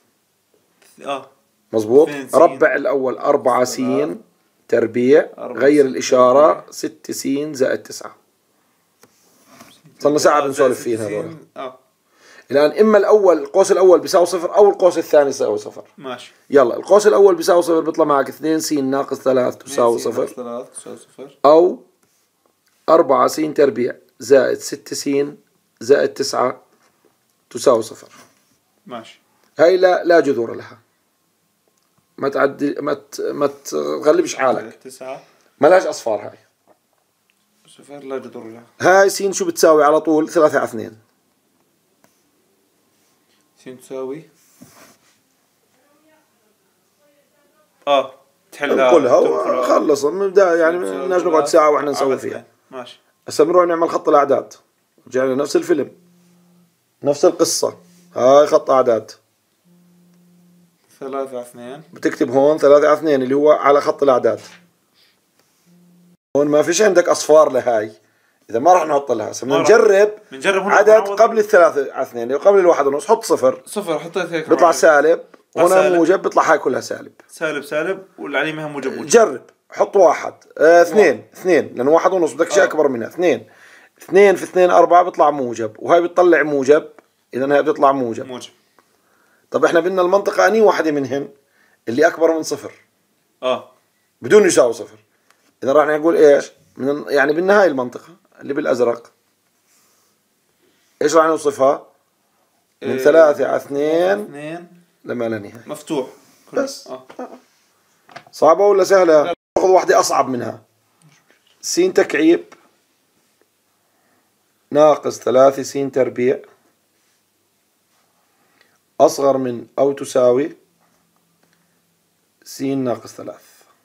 مظبوط. ربع الأول 4 س تربيع. غير الإشارة 6 س زائد 9. صرنا ساعة بنسولف فيه هذول. الآن إما القوس الأول بيساوي 0 أو القوس الثاني يساوي 0. ماشي. يلا القوس الأول بيساوي 0 بيطلع معك 2 س ناقص 3 تساوي 0. أو 4 س تربيع زائد 6 س زائد 9 تساوي 0. ماشي. هاي لا جذور لها. ما تعدي ما تغلبش حالك. 9 ملاش أصفار. هاي 0 لا جذور لها. هاي س شو بتساوي على طول؟ 3 على 2. س تساوي تحلها كلها وخلص نبدا يعني بدناش نقعد ساعة واحنا نسوي فيها. ماشي. هسه بنروح نعمل خط الأعداد. رجعنا نفس الفيلم نفس القصة. هاي خط أعداد 3 على 2. بتكتب هون 3 على 2 اللي هو على خط الأعداد. هون ما فيش عندك أصفار لهاي. إذا ما راح نحط لها. بدنا نجرب عدد قبل 3 على 2 قبل 1.5. حط 0. حطيت هيك بيطلع سالب. هنا موجب بيطلع هاي كلها سالب. سالب واللي عليه مهم موجب. جرب. حط 1 2 لأن 1.5 بدك شيء أكبر منها. 2 في 2 4 بيطلع موجب. وهاي بتطلع موجب. إذا هاي بتطلع موجب. طب احنا بدنا المنطقة أني واحدة منهن اللي أكبر من 0 بدون يساوي 0. إذا راح نقول إيش يعني بالنهاية المنطقة اللي بالأزرق إيش راح نوصفها؟ من 3 على 2 لما لا نهاية. مفتوح. بس صعبة ولا سهلة؟ ناخذ واحدة أصعب منها. س تكعيب ناقص 3 س تربيع أصغر من أو تساوي س ناقص 3.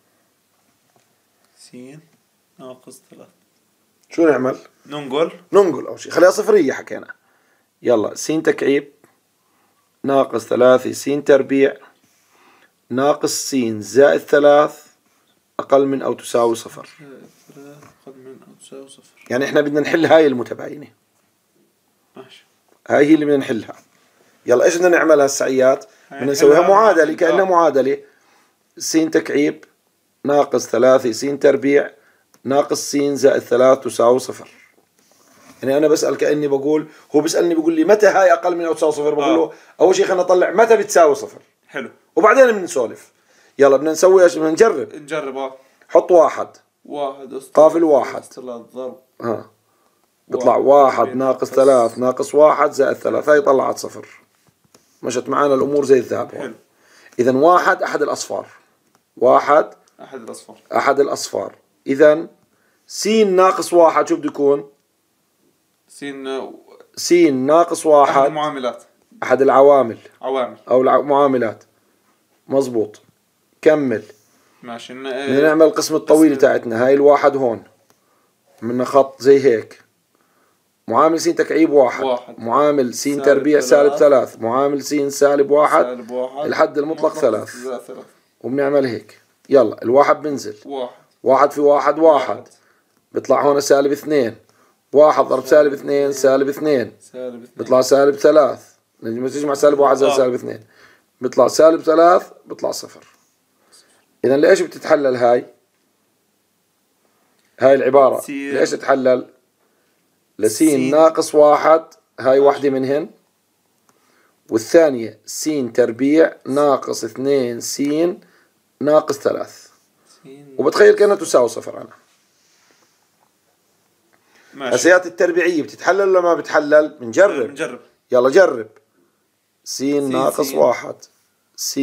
س ناقص 3. شو نعمل؟ ننقل أول شيء. خليها صفرية حكينا. يلا س تكعيب ناقص 3 س تربيع ناقص س زائد 3 أقل من أو تساوي 0. أقل من أو تساوي 0. يعني إحنا بدنا نحل هاي المتباينة. ماشي. هاي هي اللي بدنا نحلها. يلا إيش بدنا نعملها السعيات؟ بدنا نسويها معادلة كأنها معادلة. س تكعيب ناقص 3 س تربيع ناقص س زائد 3 تساوي 0. يعني أنا بسأل كأني بقول هو بيسألني بيقول لي متى هاي أقل من أو تساوي 0. بقول له أول شيء خلينا نطلع متى بتساوي 0. حلو. وبعدين بنسولف. يلا بدنا نسوي إيش؟ بدنا نجرب. حط 1 قافل 1 ضرب. بيطلع 1 ناقص 3 ناقص 1 زائد 3. هاي طلعت 0. مشت معانا الأمور زي الذهب. إذا 1 أحد الأصفار. 1 أحد الأصفار. إذا س ناقص 1 شو بده يكون؟ س ناقص 1 أحد المعاملات. أحد العوامل. أو المعاملات. مظبوط. كمل. ماشي. بدنا نعمل القسم الطويل تاعتنا. هاي الواحد هون عملنا خط زي هيك. معامل س تكعيب 1 معامل س تربيع سالب 3 معامل س سالب 1 الحد المطلق 3 وبنعمل هيك. يلا الواحد بنزل. 1 في 1 1 بيطلع هون سالب 2. 1 ضرب سالب 2 سالب 2. سالب 2 بيطلع سالب 3. لما تجمع سالب 1 زائد سالب 2 بيطلع سالب 3 بيطلع 0. إذا ليش بتتحلل هاي العبارة؟ ليش تتحلل؟ لسين ناقص 1 هاي واحدة منهن، والثانية س تربيع ناقص 2 س ناقص 3، وبتخيل كأنها تساوي 0 أنا. أسيات التربيعية بتتحلل ولا ما بتحلل؟ بنجرب. يلا جرب. س ناقص 1 س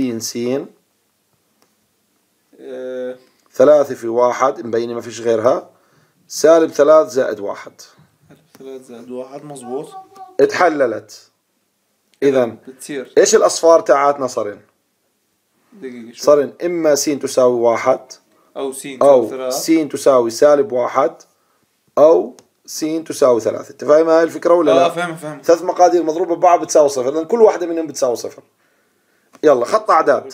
3 في 1 مبينة ما فيش غيرها سالب 3 زائد 1. 3 زائد 1 مظبوط. اتحللت. إذا بتصير إيش الأصفار تاعتنا صارن؟ دقيقة شوي. صارن إما س تساوي 1 أو س تساوي سالب 1 أو س تساوي 3. أنت فاهم هاي الفكرة ولا لا؟ فاهم. 3 مقادير مضروبة ببعض بتساوي 0، لأن كل واحدة منهم بتساوي 0. يلا خط أعداد.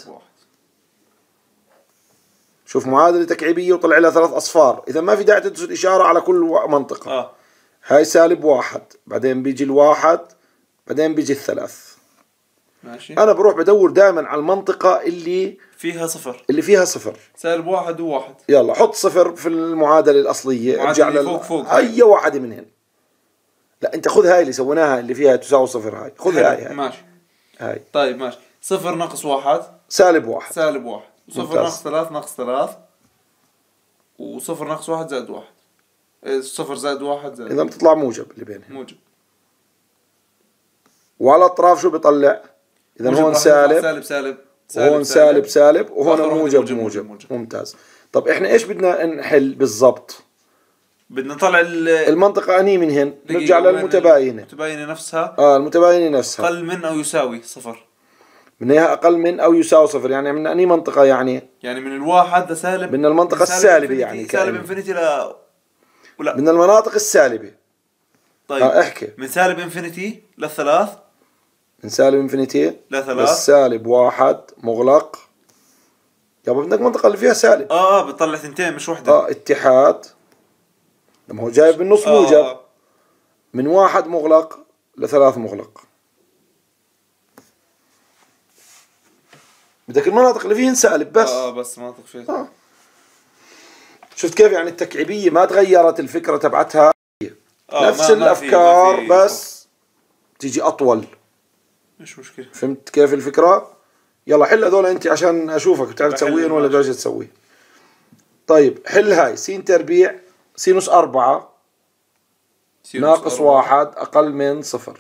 شوف معادلة تكعيبية وطلع لها 3 أصفار، إذا ما في داعي تدرس الإشارة على كل منطقة. هاي سالب 1 بعدين بيجي 1 بعدين بيجي 3. ماشي. أنا بروح بدور دائما على المنطقة اللي فيها 0. اللي فيها 0. سالب 1 و1. يلا حط 0 في المعادلة الأصلية. ارجع فوق أي واحدة منهن. لا أنت خذ هاي اللي سويناها اللي فيها تساوي 0. هاي خذ هاي. ماشي. هاي طيب ماشي. 0 ناقص 1 سالب 1. سالب 1. و0 ناقص 3 ناقص 3. و0 ناقص 1 زائد 1. 0 زائد 1 زائد. إذا بتطلع موجب اللي بينهم. موجب. وعلى الأطراف شو بيطلع؟ إذا هون سالب وهون سالب وهون موجب. ممتاز. طب إحنا إيش بدنا نحل بالضبط؟ بدنا نطلع المنطقة أني منهن. نرجع للمتباينة. المتباينة نفسها. المتباينة نفسها. أقل من أو يساوي 0. بدنا إياها أقل من أو يساوي 0. يعني من أني منطقة يعني من الواحد لسالب. من المنطقة السالبة يعني سالب انفينيتي ولا من المناطق السالبة. طيب احكي. من سالب انفينيتي للثلاث. من سالب انفينيتي لثلاث. للسالب 1 مغلق. يابا بدك منطقة اللي فيها سالب. بتطلع ثنتين مش وحدة. اتحاد. لما هو جايب بالنص موجب. من 1 مغلق ل3 مغلق. بدك المناطق اللي فيهن سالب بس. بس مناطق فيها. شفت كيف يعني التكعيبية ما تغيرت الفكرة تبعتها. نفس الأفكار ما بس تيجي أطول. مش مشكلة. فهمت كيف الفكرة؟ يلا حل هذول أنت عشان أشوفك بتعرف تسويهم ولا بدرجة تسوي. طيب حل هاي س تربيع سينوس 4 ناقص 1 أقل من 0.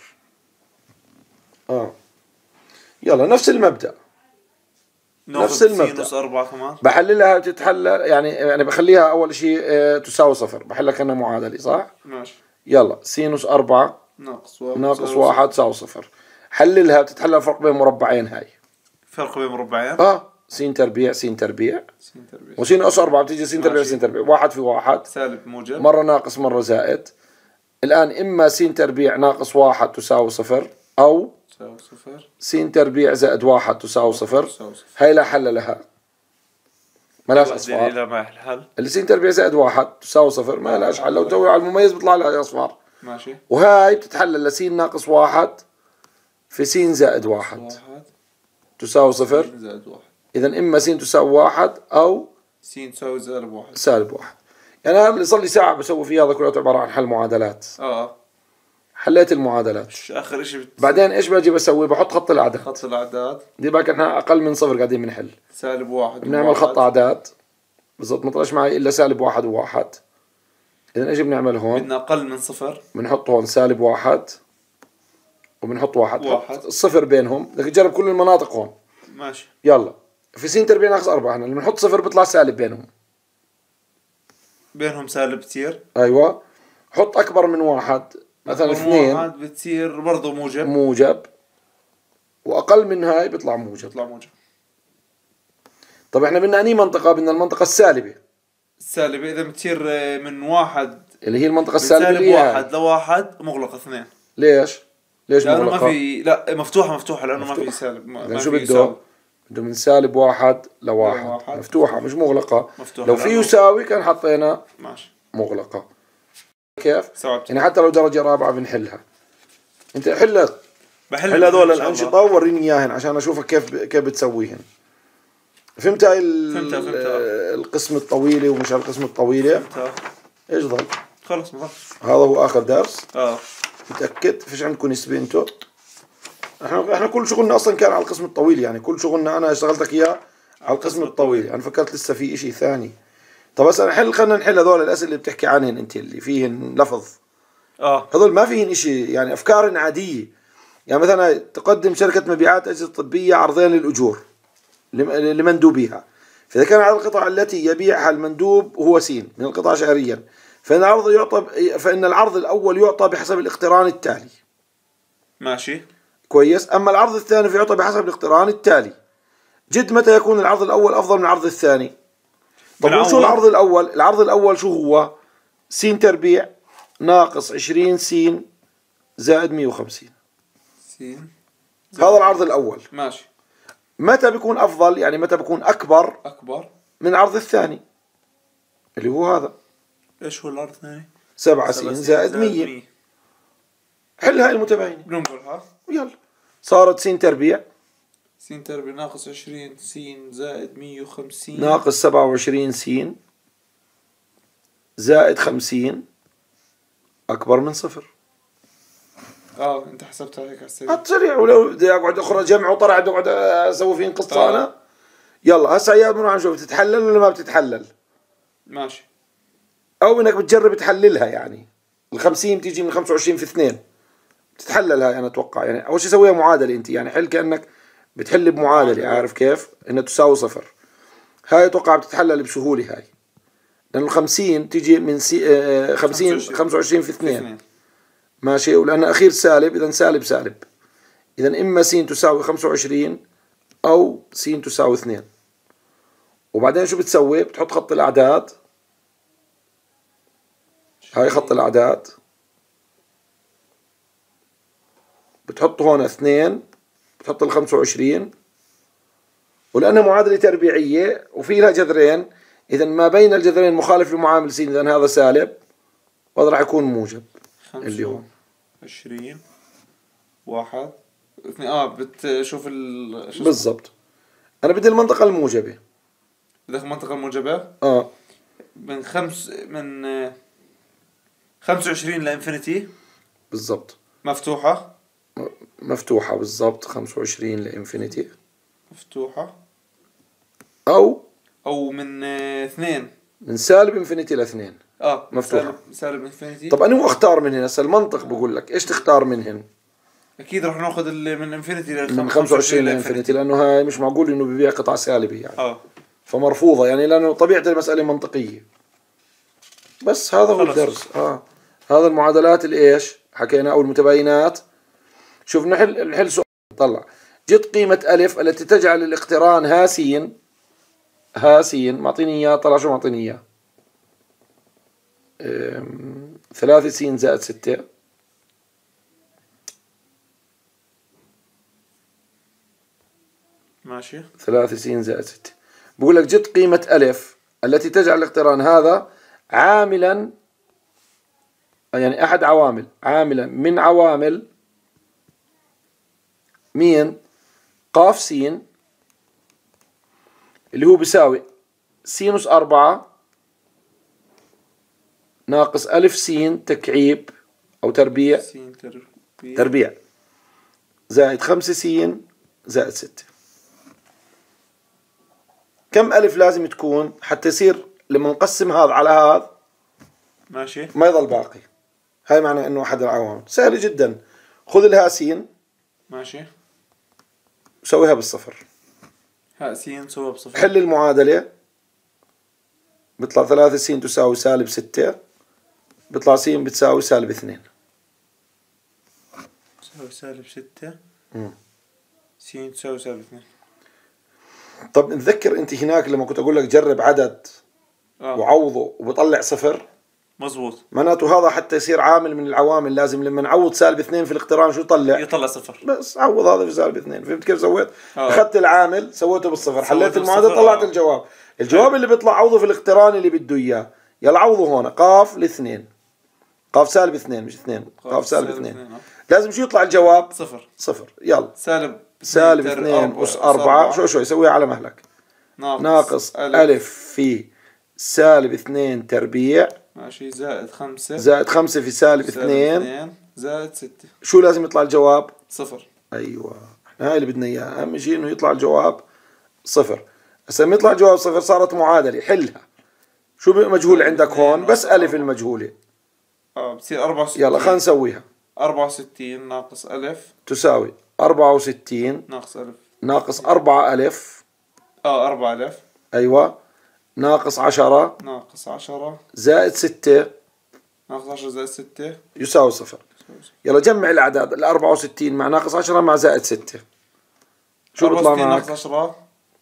يلا نفس المبدأ. نفس المبدأ. سينوس 4 كمان. بحللها بتتحلل يعني بخليها أول شيء تساوي 0. بحلها كأنها معادلة صح؟ ماشي. يلا سينوس 4 ناقص 1 تساوي 0. حللها بتتحلل فرق بين مربعين. هاي فرق بين مربعين. س تربيع وسين أس 4 بتيجي س تربيع 1 في 1 سالب موجب مرة ناقص مرة زائد. الآن إما س تربيع ناقص 1 تساوي 0 أو س تربيع زائد 1 تساوي 0. هاي لا حل لها. ما لهاش أصفار. اللي س تربيع زائد 1 تساوي 0 ما لهاش حل. لو تسوي على المميز بيطلع لها أصفار. ماشي. وهاي بتتحلل لس ناقص 1 في س زائد 1 تساوي 0. إذا إما س تساوي 1 أو س تساوي سالب 1. يعني أنا اللي صار لي ساعة بسوي فيها هذا كله عبارة عن حل معادلات. حليت المعادلات. آخر شيء بعدين إيش باجي بسوي؟ بحط خط الأعداد. دي بقى إحنا أقل من 0 قاعدين بنحل. سالب 1 بنعمل خط أعداد بالضبط. ما طلعش معي إلا سالب 1 و1. إذا إيش بنعمل هون؟ بدنا أقل من 0. بنحط هون سالب 1 وبنحط 1. الصفر بينهم. بدك تجرب كل المناطق هون. ماشي. يلا في س تربيع ناقص 4 احنا اللي بنحط 0 بيطلع سالب بينهم سالب كثير. ايوه. حط اكبر من 1 مثلا 2 1 بتصير برضه موجب واقل من هاي بيطلع موجب. طب احنا بدنا انهي منطقة؟ بدنا المنطقة السالبة. إذا بتصير من 1 اللي هي المنطقة السالبة اللي هي 1 ل1 مغلقة 2. ليش لأنه ما في لا مفتوحة لأنه ما في سالب. ما شو بده من سالب 1 ل1 مفتوحة مش مغلقة. لو في يساوي كان حطينا. ماشي. مغلقة. كيف؟ استوعبت. يعني حتى لو درجة رابعة بنحلها. انت حل بحل هذول الأنشطة ووريني إياهن عشان أشوفك كيف بتسويهن. فهمت هاي فهمتها. القسم الطويلة ومش القسم الطويلة؟ فهمتها. ايش ضل؟ خلص ما هذا هو آخر درس؟ اه متأكد؟ فيش عندكم نسبة انتو؟ احنا كل شغلنا أصلا كان على القسم الطويل، يعني كل شغلنا أنا اشتغلتك إياه على القسم الطويل. أنا فكرت لسه في إشي ثاني. طب بس خلينا نحل هذول الأسئلة اللي بتحكي عنهن أنت اللي فيهن لفظ. هذول ما فيهن إشي، يعني أفكار عادية. يعني مثلا تقدم شركة مبيعات أجهزة طبية عرضين للأجور لمندوبيها، فإذا كان على القطع التي يبيعها المندوب هو س من القطع شهريا، فإن العرض الأول يعطى بحسب الاقتران التالي. ماشي كويس. أما العرض الثاني فيعطى بحسب الاقتران التالي. جد متى يكون العرض الأول أفضل من العرض الثاني؟ طب شو العرض الأول؟ العرض الأول شو هو؟ س تربيع ناقص 20 س زائد 150. هذا العرض الأول. ماشي. متى بيكون أفضل؟ يعني متى بيكون أكبر من العرض الثاني اللي هو هذا. إيش هو العرض الثاني؟ 7 س زائد 100. حل هاي المتباينة. بننقلها. يلا. صارت س تربيع ناقص 20 س زائد 150 ناقص 27 س زائد 50 أكبر من صفر. انت حسبتها هيك على السريع. على السريع، ولو بدي اقعد اخرج جمع وطرح بدي اقعد اسوي فين قصه انا. يلا هسه يا بنروح نشوف بتتحلل ولا ما بتتحلل. ماشي. او انك بتجرب تحللها، يعني ال50 بتيجي من 25 في 2 بتتحللها. انا اتوقع يعني اول شيء سويها معادله انت، يعني حل كانك بتحل بمعادله. عارف كيف؟ انها تساوي صفر. هاي اتوقع بتتحلل بسهوله هاي، لانه ال50 تيجي من 25 في 2. ماشي. ولأن أخير سالب، إذا سالب. إذا إما س تساوي 25 أو س تساوي 2. وبعدين شو بتسوي؟ بتحط خط الأعداد. هاي خط الأعداد. بتحط هون 2، بتحط 25. ولأنها معادلة تربيعية وفي لها جذرين، إذا ما بين الجذرين مخالف لمعامل س، إذا هذا سالب وهذا راح يكون موجب. اللي هو 20 1 2. بتشوف بالضبط. أنا بدي المنطقة الموجبة. بدك المنطقة الموجبة؟ من 25 لإنفينيتي. بالضبط. مفتوحة بالضبط. 25 لإنفينيتي مفتوحة. أو من 2 من سالب إنفينيتي ل2 مفتوحة. سالب إنفينيتي. طب أنا مو أختار من هنا. المنطق بقول لك إيش تختار منهن. أكيد رح ناخذ اللي من إنفينيتي من 25 لإنفينيتي، لأنه هاي مش معقول إنه ببيع قطعة سالبة يعني. فمرفوضة يعني، لأنه طبيعة المسألة منطقية. بس هذا هو الدرس. هذا المعادلات اللي إيش حكينا أو المتباينات. شوف نحل سؤال. طلع جد قيمة ألف التي تجعل الاقتران هاسين. معطيني إياه. طلع شو معطيني إياه؟ 3 س زائد 6. ماشي. 3 س زائد 6. بقول لك جد قيمة ألف التي تجعل الاقتران هذا عاملا، يعني أحد عاملا من عوامل مين؟ قاف س، اللي هو بيساوي سينوس 4 ناقص ألف س تكعيب أو تربيع زائد 5 س زائد 6. كم ألف لازم تكون حتى يصير لما نقسم هذا على هذا ماشي ما يضل باقي؟ هاي معنى إنه أحد العوامل. سهل جدا. خذ الهاسين. ماشي. وسويها بالصفر. هاسين سويها بالصفر. حل المعادلة. بيطلع 3 س تساوي سالب 6. بيطلع س بتساوي سالب 2. تساوي سالب 6. س تساوي سالب 2. طب نتذكر انت هناك لما كنت اقول لك جرب عدد وعوضه وبطلع صفر. مزبوط. معناته هذا حتى يصير عامل من العوامل لازم لما نعوض سالب 2 في الاقتران شو يطلع صفر. بس عوض هذا في سالب 2. فهمت كيف سويت؟ اخذت العامل سويته بالصفر، حليت المعادله طلعت الجواب. اللي بيطلع عوضه في الاقتران اللي بده اياه. يلا عوضوا هون. قاف الاثنين، قاف سالب اثنين مش اثنين، قاف سالب اثنين. لازم شو يطلع الجواب؟ صفر. صفر. يلا سالب اثنين أس 4. شوي سويها على مهلك. ناقص ألف في سالب 2 تربيع. ماشي. زائد 5. زائد 5 في سالب 2 زائد 6. شو لازم يطلع الجواب؟ صفر. ايوه، احنا هاي اللي بدنا اياها. اهم شيء انه يطلع الجواب صفر. هسه لما يطلع الجواب صفر صارت معادله، حلها. شو مجهول عندك هون؟ بس الف المجهوله. بصير 64. يلا خلينا نسويها. 64 ناقص ألف تساوي 64 ناقص ألف ناقص 4 ألف. 4000. أيوة. ناقص 10 ناقص 10 زائد 6 ناقص 10 زائد 6 يساوي صفر. يلا جمع الأعداد. ال 64 مع ناقص 10 مع زائد 6 شو بيطلع معك؟ ناقص 10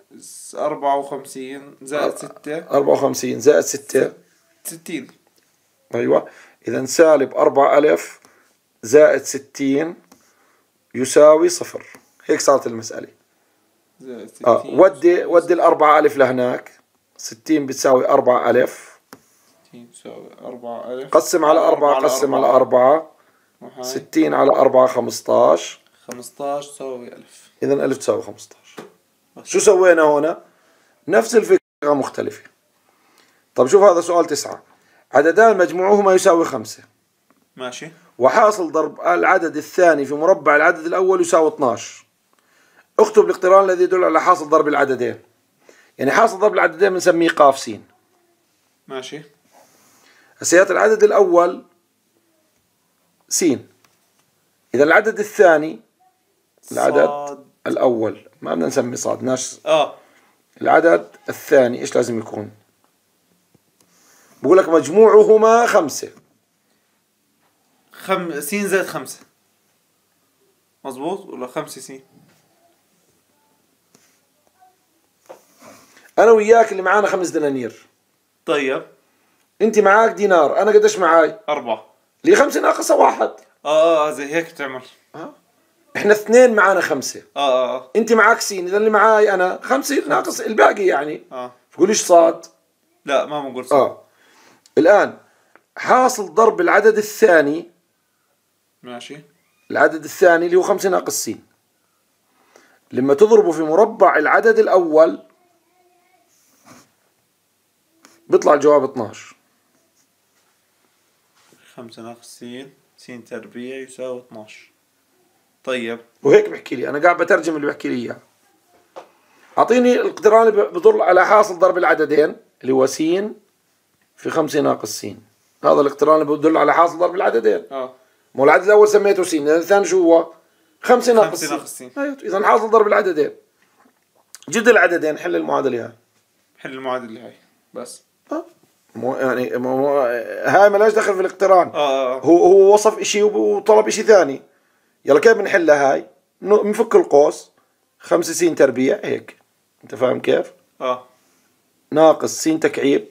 54 زائد 6 54 زائد 6 60. أيوة. إذا سالب 4000 زائد 60 يساوي صفر. هيك صارت المسألة. زائد 60 ودي الأربعة ألف لهناك. 60 بتساوي 4000. 60 تساوي 4000. قسم على 4 قسم على 4. 60 على 4 15. 15 تساوي 1000. إذا 1000 تساوي 15. شو سوينا هنا؟ نفس الفكرة مختلفة. طب شوف هذا سؤال 9. عددان مجموعهما يساوي 5. ماشي. وحاصل ضرب العدد الثاني في مربع العدد الأول يساوي 12. اكتب الاقتران الذي يدل على حاصل ضرب العددين. يعني حاصل ضرب العددين بنسميه قاف س. ماشي. هسيات العدد الأول س. إذا العدد الثاني العدد صاد. الأول ما بدنا نسمي صاد ناش. العدد الثاني إيش لازم يكون؟ بقول لك مجموعهما 5. س زائد 5 مظبوط ولا 5 س؟ أنا وياك اللي معانا 5 دنانير. طيب. أنت معاك دينار، أنا قديش معاي؟ 4. لي 5 ناقصة 1. زي هيك تعمل. إحنا 2 معانا 5. أنت معاك س، إذا اللي معاي أنا 5 ناقص الباقي يعني. تقوليش صاد؟ لا ما بنقول صاد. الآن حاصل ضرب العدد الثاني. ماشي. العدد الثاني اللي هو 5 ناقص س. لما تضربه في مربع العدد الأول بيطلع الجواب 12. 5 ناقص س تربيع يساوي 12. طيب. وهيك بحكي لي، أنا قاعد بترجم اللي بحكي لي إياه. أعطيني الاقتران اللي بدل على حاصل ضرب العددين اللي هو س في 5 ناقص س. هذا الاقتران اللي بدل على حاصل ضرب العددين. مو العدد الأول سميته س، الثاني شو هو؟ 5 ناقص س. إذا حاصل ضرب العددين. جد العددين حل المعادلة هاي. حل المعادلة هاي بس. مو يعني هاي ملاش دخل في الاقتران. هو وصف اشي وطلب اشي ثاني. يلا كيف بنحلها هاي؟ بنفك القوس. 5 س تربيع هيك. انت فاهم كيف؟ ناقص س تكعيب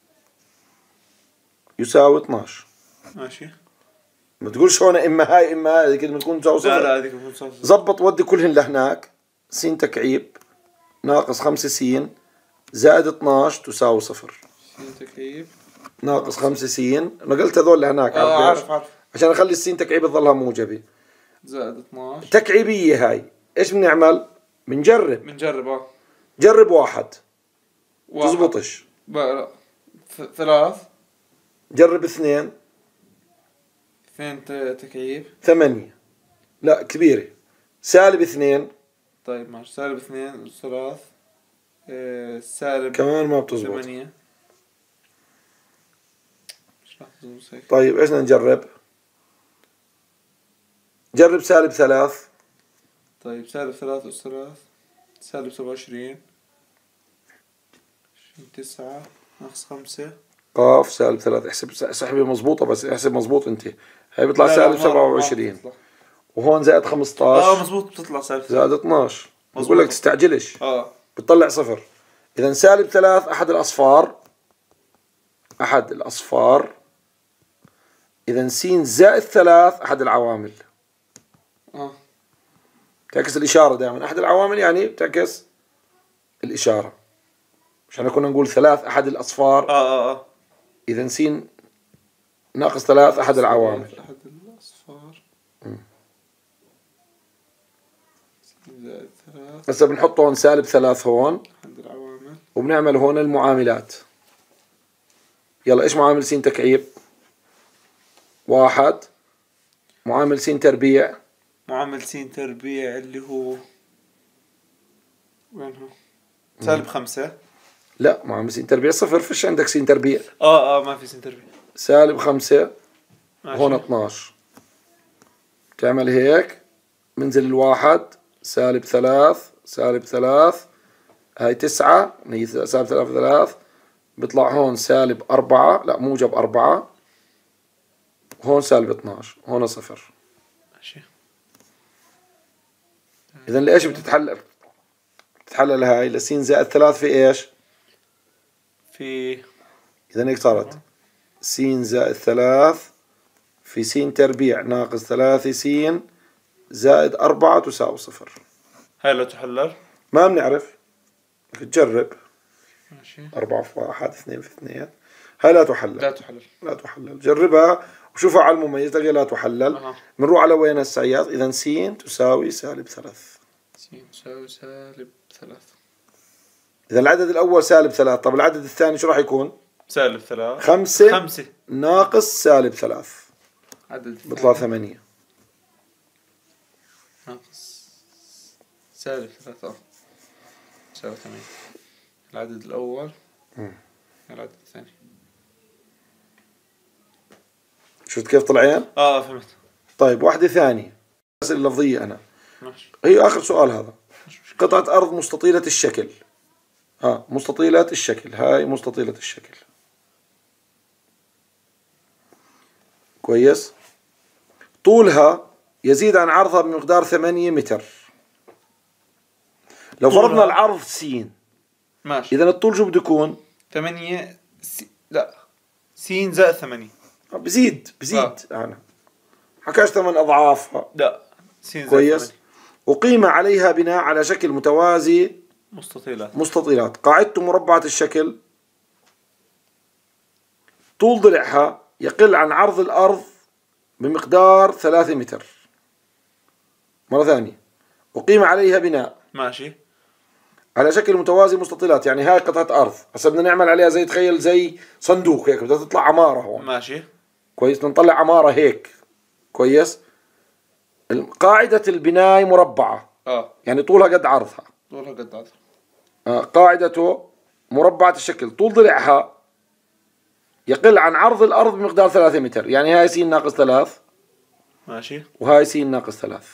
يساوي 12. ماشي. ما تقولش هون اما هاي اما هاي كده بتكون تساوي صفر. لا هذيك بتكون صفر. زبط ودي كلهن لهناك. س تكعيب ناقص 5 س زائد 12 تساوي صفر. س تكعيب ناقص 5 س. انا قلت هذول لهناك. عارف عشان اخلي السين تكعيب تظلها موجبه. زائد 12 تكعيبيه هاي. ايش بنعمل؟ بنجرب. جرب واحد. تزبطش. لا 3. جرب 2 تكعيب 8. لا كبيره. سالب 2. طيب ماشي. سالب 2 3 سالب كمان ما بتزبط. 8. طيب ايش بدنا نجرب؟ جرب سالب 3. طيب سالب 3 أس 3 سالب 27. 9 ناقص 5. قاف سالب 3. احسب سحبه مضبوطه بس احسب مضبوط انت. هي بيطلع سالب 27 وهون زائد 15. مضبوط بتطلع سالب زائد 12. بقول لك تستعجلش. بتطلع صفر. اذا سالب 3 احد الاصفار. اذا س زائد 3 احد العوامل. تعكس الاشاره دائما. احد العوامل يعني بتعكس الاشاره. عشان كنا نقول 3 احد الاصفار. إذا س ناقص 3 أحد العوامل. أحد الأصفار. زائد 3. هسه بنحط هون -3 هون. أحد العوامل. وبنعمل هون المعاملات. يلا إيش معامل س تكعيب؟ 1. معامل س تربيع. معامل س تربيع اللي هو وين هو؟ -5. لا، معامل س تربيع 0. فيش عندك س تربيع. ما في س تربيع. -5 هون 12. 12. تعمل هيك، منزل الواحد -3 -3 هاي 9 هي -3 3 بيطلع هون -4 لا موجب 4 هون -12 هون 0. ماشي. إذا لإيش بتتحلل؟ بتتحلل هاي لس زائد 3 في إيش؟ في إذا هيك صارت س زائد 3 في س تربيع ناقص 3 س زائد 4 تساوي 0. هاي لا تحلل. ما بنعرف، تجرب. ماشي. 4 في 1 2 في 2. هاي لا تحلل. لا تحلل. لا تحلل. جربها وشوفها على المميز تلقى لا تحلل. بنروح على وين هسه عياط؟ إذا س تساوي -3. س تساوي -3. إذا العدد الأول -3، طب العدد الثاني شو راح يكون؟ -3. 5 ناقص -3 عدد بيطلع 8 ناقص -3 تساوي 8. العدد الأول. العدد الثاني. شفت كيف طلعين؟ فهمت. طيب واحدة ثانية، الأسئلة اللفظية أنا. ماشي. هي آخر سؤال هذا. قطعة أرض مستطيلة الشكل. مستطيلة الشكل. هاي مستطيلة الشكل. كويس. طولها يزيد عن عرضها بمقدار 8 متر. لو فرضنا العرض س. ماشي. إذا الطول شو بده يكون؟ 8 لا س زائد 8. بزيد أنا حكاش 8 أضعافها. لا س زائد كويس. 8. وقيم عليها بناء على شكل متوازي مستطيلات. قاعدته مربعة الشكل. طول ضلعها يقل عن عرض الأرض بمقدار 3 متر. مرة ثانية. وقيم عليها بناء. ماشي. على شكل متوازي مستطيلات، يعني هاي قطعة أرض هسه بدنا نعمل عليها زي، تخيل زي صندوق هيك، بدها تطلع عمارة هون. ماشي. كويس. نطلع عمارة هيك. كويس. قاعدة البناء مربعة. يعني طولها قد عرضها. قاعدته مربعة الشكل. طول ضلعها يقل عن عرض الأرض بمقدار 3 متر. يعني هاي س ناقص 3. ماشي. وهاي س ناقص 3.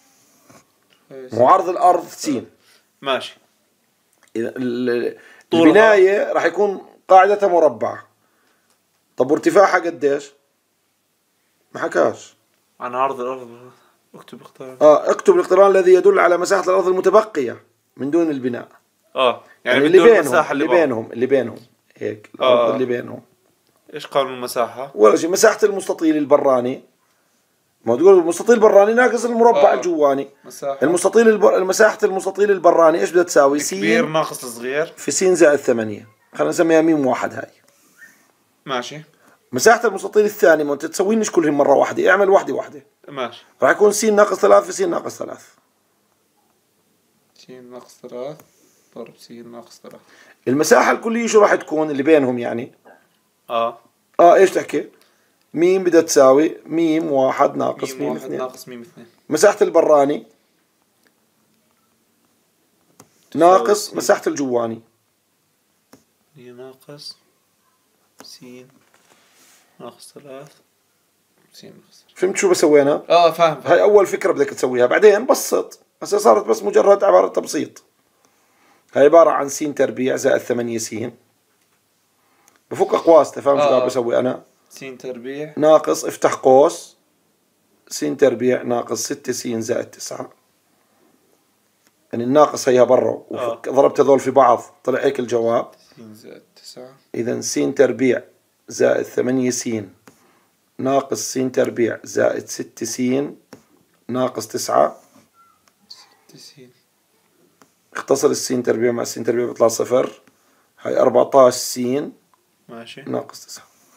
وعرض الأرض س. ماشي. البناية راح يكون قاعدتها مربعة. طب وارتفاعها قديش؟ ما حكاش. عن عرض الأرض. اكتب اقتران. اكتب الاقتران الذي يدل على مساحة الأرض المتبقية من دون البناء. يعني اللي بينهم هيك الأرض اللي بينهم. ايش قانون المساحة؟ ولا شيء. مساحة المستطيل البراني. ما تقول المستطيل البراني ناقص المربع الجواني. مساحة المستطيل البراني ايش بدها تساوي؟ س كبير ناقص صغير في س زائد 8. خلينا نسميها م واحد هاي. ماشي. مساحة المستطيل الثاني ما انت تسوينش كلهم مرة واحدة، اعمل واحدة. ماشي. راح يكون س ناقص 3 في س ناقص 3. س ناقص 3 ضرب س ناقص 3. المساحة الكلية شو راح تكون اللي بينهم يعني؟ ايش تحكي؟ م بدها تساوي م واحد ناقص م 2. مساحة البراني ناقص مساحة الجواني. هي ناقص س ناقص 3 س ناقص. فهمت شو بسوي أنا؟ فاهم. هاي أول فكرة بدك تسويها، بعدين بسط. هسه صارت بس مجرد عبارة تبسيط. هاي عبارة عن س تربيع زائد 8 س. بفك أقواس. تفهم شو قاعد بسوي أنا؟ س تربيع ناقص افتح قوس س تربيع ناقص 6 س زائد 9. يعني الناقص هيها برا ضربت هذول في بعض طلع هيك الجواب. س زائد 9. إذا س تربيع زائد 8 س ناقص س تربيع زائد 6 س ناقص 9. 6 س. اختصر الس تربيع مع الس تربيع بيطلع 0. هاي 14 س ماشي ناقص 9.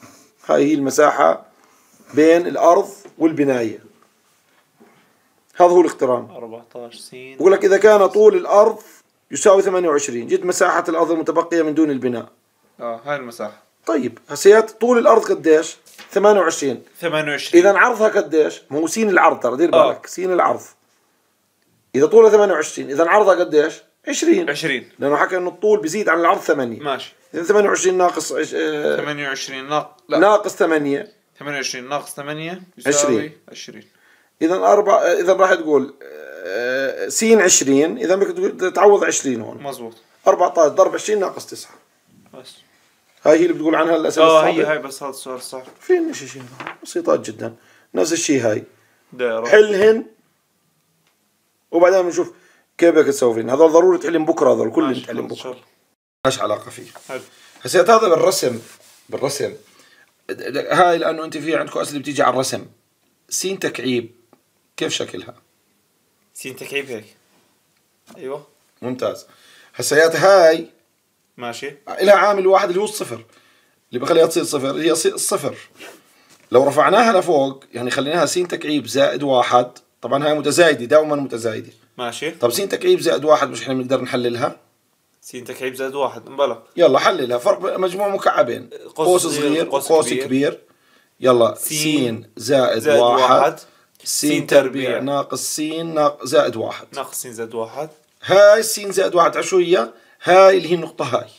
هاي هي المساحة بين الأرض والبناية. هذا هو الاقتران. 14 س. بقول لك إذا كان طول الأرض يساوي 28 جد مساحة الأرض المتبقية من دون البناء. هاي المساحة. طيب هسيات طول الأرض قديش؟ 28. 28. إذا عرضها قديش؟ ما هو سين العرض ترى دير بالك سين العرض. إذا طولها 28 إذا عرضها قديش؟ 20. 20 لأنه حكى إنه الطول بيزيد عن العرض 8. ماشي. إذا 28 ناقص 28 ناقص 8. 28 ناقص 8 يساوي 20. إذا إذا راح تقول س 20 إذا بدك تعوض 20 هون. مزبوط. 14 ضرب 20 ناقص 9. بس. هاي هي اللي بتقول عنها الأسئلة الصعبة. هاي بس هذا السؤال صح. فين شيء بسيطات جدا. نفس الشيء هاي. دائرة. حلهن وبعدين بنشوف كيف بدك تسوي فين. هذول ضروري تحلم بكره هذول كلهم تحلم بكره. ماش علاقة فيه. حلو. هسه هذا بالرسم هاي لأنه أنت في عندكم أسئلة بتيجي على الرسم. سين تكعيب كيف شكلها؟ سين تكعيب هيك. أيوة. ممتاز. هسه هاي ماشي. لها عامل واحد اللي هو الصفر اللي بخليها تصير صفر هي الصفر. لو رفعناها لفوق يعني خليناها س تكعيب زائد 1. طبعا هاي متزايدة دائما متزايدة. ماشي. طب س تكعيب زائد 1 مش احنا بنقدر نحللها؟ س تكعيب زائد 1 مبلا. يلا حللها. فرق مجموع مكعبين قوس صغير وقوس كبير. يلا س زائد 1 س تربيع ناقص س زائد 1 ناقص س زائد 1. هاي س زائد 1 على شو هاي اللي هي النقطة هاي.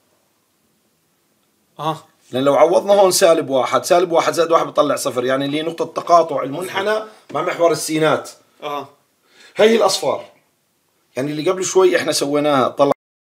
لأن لو عوضنا هون سالب 1 زائد 1 بيطلع صفر يعني اللي هي نقطة تقاطع المنحنى مع محور السينات. هاي الأصفار يعني اللي قبل شوي احنا سويناها طلع